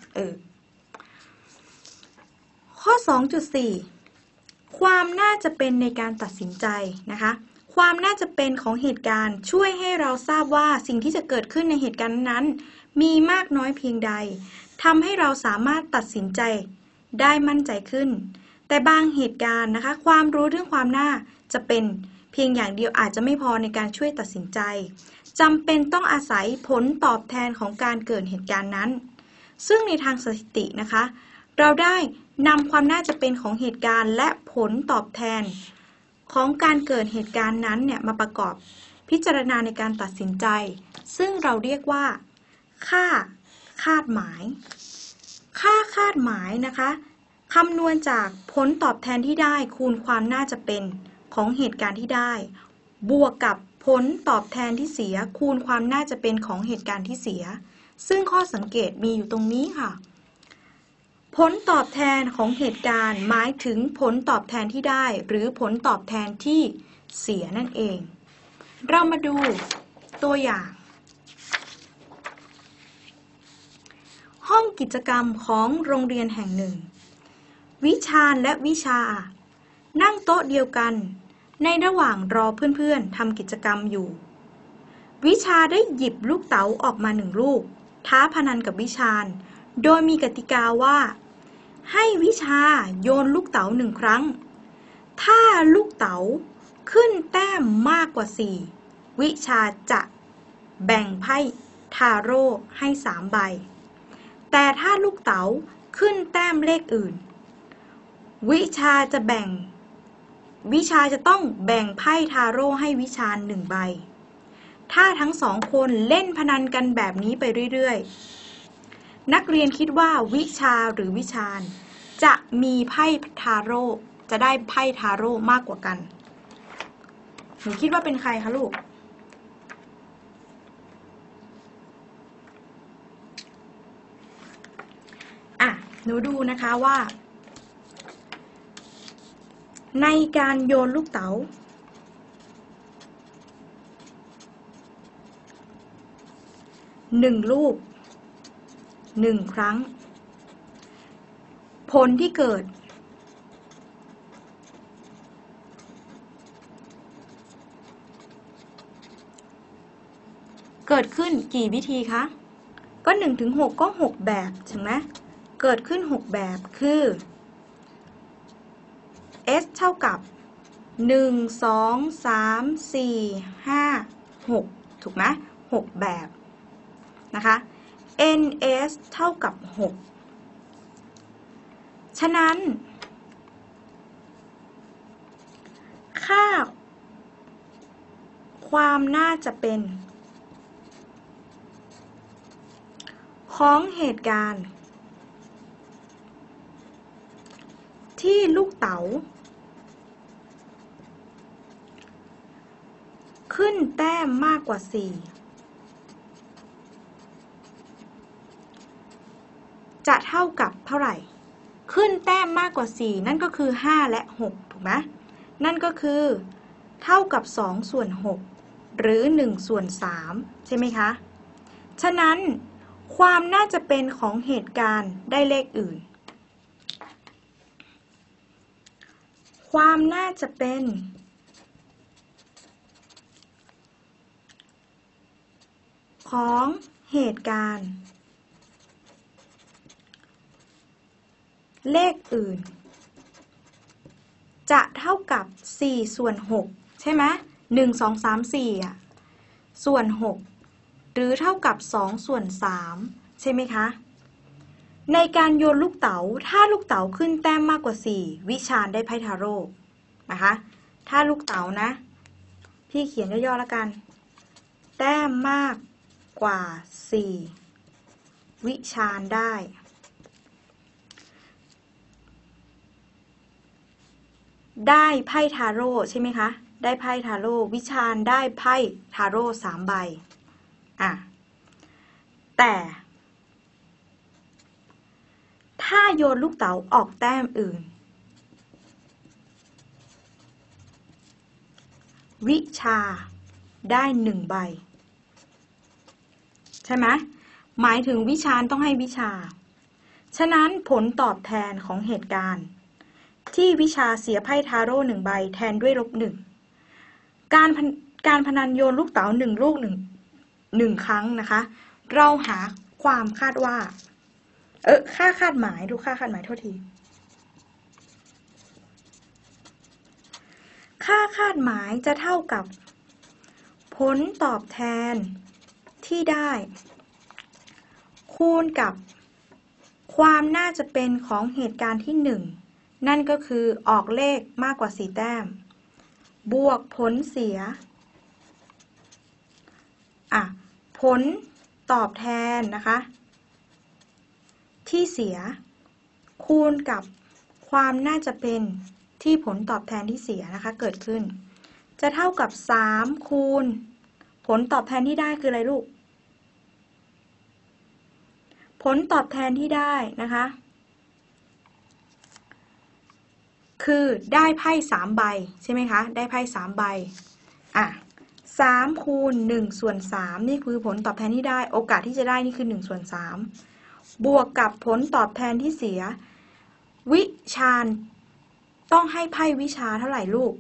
ข้อ 2.4 ความน่าจะเป็นในการตัดสินใจนะคะความน่าจะเป็นของเหตุการณ์ช่วยให้เราทราบว่าสิ่งที่จะเกิดขึ้นในเหตุการณ์นั้นมีมากน้อยเพียงใดทำให้เราสามารถตัดสินใจได้มั่นใจขึ้นแต่บางเหตุการณ์นะคะความรู้เรื่องความน่าจะเป็นเพียงอย่างเดียวอาจจะไม่พอในการช่วยตัดสินใจจำเป็นต้องอาศัยผลตอบแทนของการเกิดเหตุการณ์นั้นซึ่งในทางสถิตินะคะเราได้นำความน่าจะเป็นของเหตุการณ์และผลตอบแทนของการเกิดเหตุการณ์นั้นเนี่ยมาประกอบพิจารณาในการตัดสินใจซึ่งเราเรียกว่าค่าคาดหมายค่าคาดหมายนะคะคำนวณจากผลตอบแทนที่ได้คูณความน่าจะเป็นของเหตุการณ์ที่ได้บวกกับผลตอบแทนที่เสียคูณความน่าจะเป็นของเหตุการณ์ที่เสียซึ่งข้อสังเกตมีอยู่ตรงนี้ค่ะผลตอบแทนของเหตุการณ์หมายถึงผลตอบแทนที่ได้หรือผลตอบแทนที่เสียนั่นเองเรามาดูตัวอย่างห้องกิจกรรมของโรงเรียนแห่งหนึ่งวิชาญและวิชานั่งโต๊ะเดียวกันในระหว่างรอเพื่อนๆทำกิจกรรมอยู่วิชาได้หยิบลูกเต๋าออกมา1 ลูกท้าพนันกับวิชาญโดยมีกติกาว่าให้วิชาโยนลูกเต๋า1 ครั้งถ้าลูกเต๋าขึ้นแต้มมากกว่า4วิชาจะแบ่งไพ่ทาโร่ให้3 ใบแต่ถ้าลูกเต๋าขึ้นแต้มเลขอื่นวิชาจะต้องแบ่งไพ่ทาโร่ให้วิชาญ1 ใบถ้าทั้ง2 คนเล่นพนันกันแบบนี้ไปเรื่อยๆนักเรียนคิดว่าวิชาหรือวิชาญจะมีไพ่ทาโร่จะได้ไพ่ทาโร่มากกว่ากันหนูคิดว่าเป็นใครคะลูกหนูดูนะคะว่าในการโยนลูกเต๋า1 ลูก1 ครั้งผลที่เกิดขึ้นกี่วิธีคะก็1 ถึง 6ก็6 แบบใช่ไหมเกิดขึ้น6 แบบคือ S เท่ากับ1 2 3 4 5 6ถูกไหม6 แบบนะคะ ns เท่ากับ6ฉะนั้นค่าความน่าจะเป็นของเหตุการณ์ที่ลูกเต๋าขึ้นแต้มมากกว่า4จะเท่ากับเท่าไหร่ขึ้นแต้มมากกว่า4นั่นก็คือ5และ6ถูกไหมนั่นก็คือเท่ากับ2ส่วน6หรือ1ส่วน3 ใช่ไหมคะฉะนั้นความน่าจะเป็นของเหตุการณ์ได้เลขอื่นความน่าจะเป็นของเหตุการณ์เลขอื่นจะเท่ากับ4ส่วน6ใช่ไหม1 2 3 4อ่ะส่วน6หรือเท่ากับ2ส่วน3ใช่ไหมคะในการโยนลูกเต๋าถ้าลูกเต๋าขึ้นแต้มมากกว่า4วิชาญได้ไพ่ทาโร่นะคะถ้าลูกเต๋านะพี่เขียนย่อๆแล้วกันแต้มมากกว่า4วิชาญได้ไพ่ทาโร่ใช่ไหมคะได้ไพ่ทาโร่วิชาญได้ไพ่ทาโร่3ใบแต่ถ้าโยนลูกเต๋าออกแต้มอื่นวิชาได้1ใบใช่ไหมหมายถึงวิชาญต้องให้วิชาฉะนั้นผลตอบแทนของเหตุการณ์ที่วิชาเสียไพ่ทาโร่1ใบแทนด้วย-1การพนันโยนลูกเต๋า1ลูก1ครั้งนะคะเราหาความคาดว่าค่าคาดหมายดูค่าคาดหมายโทษทีค่าคาดหมายจะเท่ากับผลตอบแทนที่ได้คูณกับความน่าจะเป็นของเหตุการณ์ที่1นั่นก็คือออกเลขมากกว่า4แต้มบวกผลเสียผลตอบแทนนะคะที่เสียคูณกับความน่าจะเป็นที่ผลตอบแทนที่เสียนะคะเกิดขึ้นจะเท่ากับ3คูณผลตอบแทนที่ได้คืออะไรลูกผลตอบแทนที่ได้นะคะคือได้ไพ่3ใบใช่ไหมคะได้ไพ่3ใบ3คูณ1ส่วน3นี่คือผลตอบแทนที่ได้โอกาสที่จะได้นี่คือ1ส่วน3บวกกับผลตอบแทนที่เสียวิชาญต้องให้ไพ่วิชาเท่าไหร่ลูก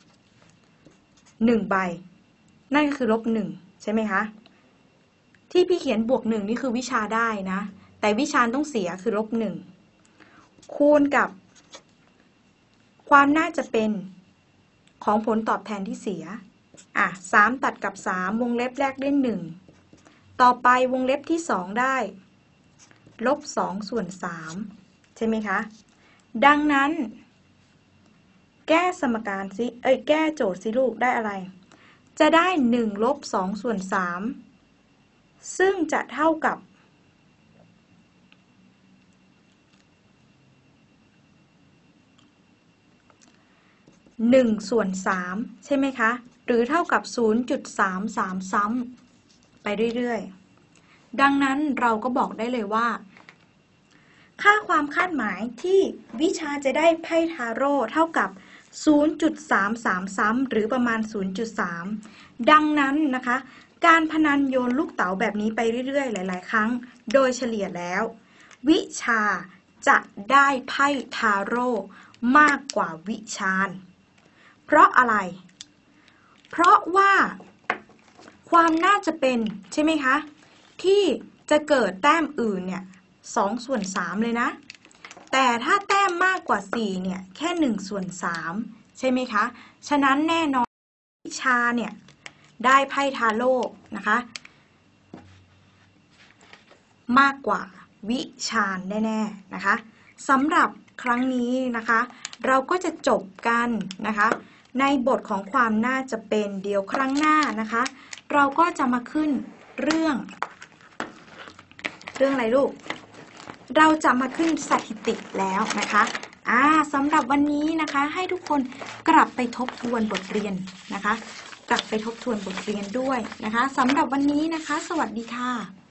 1ใบนั่นก็คือ-1ใช่ไหมคะที่พี่เขียนบวก1นี่คือวิชาได้นะแต่วิชาญต้องเสียคือ-1คูณกับความน่าจะเป็นของผลตอบแทนที่เสีย3ตัดกับ3วงเล็บแรกได้1ต่อไปวงเล็บที่2ได้-2ส่วน3ใช่ไหมคะดังนั้นแก้สมการสิแก้โจทย์สิลูกได้อะไรจะได้1-2ส่วน3ซึ่งจะเท่ากับ1ส่วน3ใช่ไหมคะหรือเท่ากับ 0.33 ซ้ำไปเรื่อยๆดังนั้นเราก็บอกได้เลยว่าค่าความคาดหมายที่วิชาจะได้ไพ่ทาโร่เท่ากับ 0.33 ซ้ำหรือประมาณ 0.3 ดังนั้นนะคะการพนันโยนลูกเต๋าแบบนี้ไปเรื่อยๆหลายๆครั้งโดยเฉลี่ยแล้ววิชาจะได้ไพ่ทาโร่มากกว่าวิชาญเพราะอะไรเพราะว่าความน่าจะเป็นใช่ไหมคะที่จะเกิดแต้มอื่นเนี่ย2ส่วน3เลยนะแต่ถ้าแต้มมากกว่า4เนี่ยแค่1ส่วน3ใช่ไหมคะฉะนั้นแน่นอนวิชาเนี่ยได้ไพ่ทาโร่นะคะมากกว่าวิชาญแน่ๆนะคะสำหรับครั้งนี้นะคะเราก็จะจบกันนะคะในบทของความน่าจะเป็นเดี๋ยวครั้งหน้านะคะเราก็จะมาขึ้นเรื่องอะไรลูกเราจะมาขึ้นสถิติแล้วนะคะสำหรับวันนี้นะคะให้ทุกคนกลับไปทบทวนบทเรียนนะคะกลับไปทบทวนบทเรียนด้วยนะคะสำหรับวันนี้นะคะสวัสดีค่ะ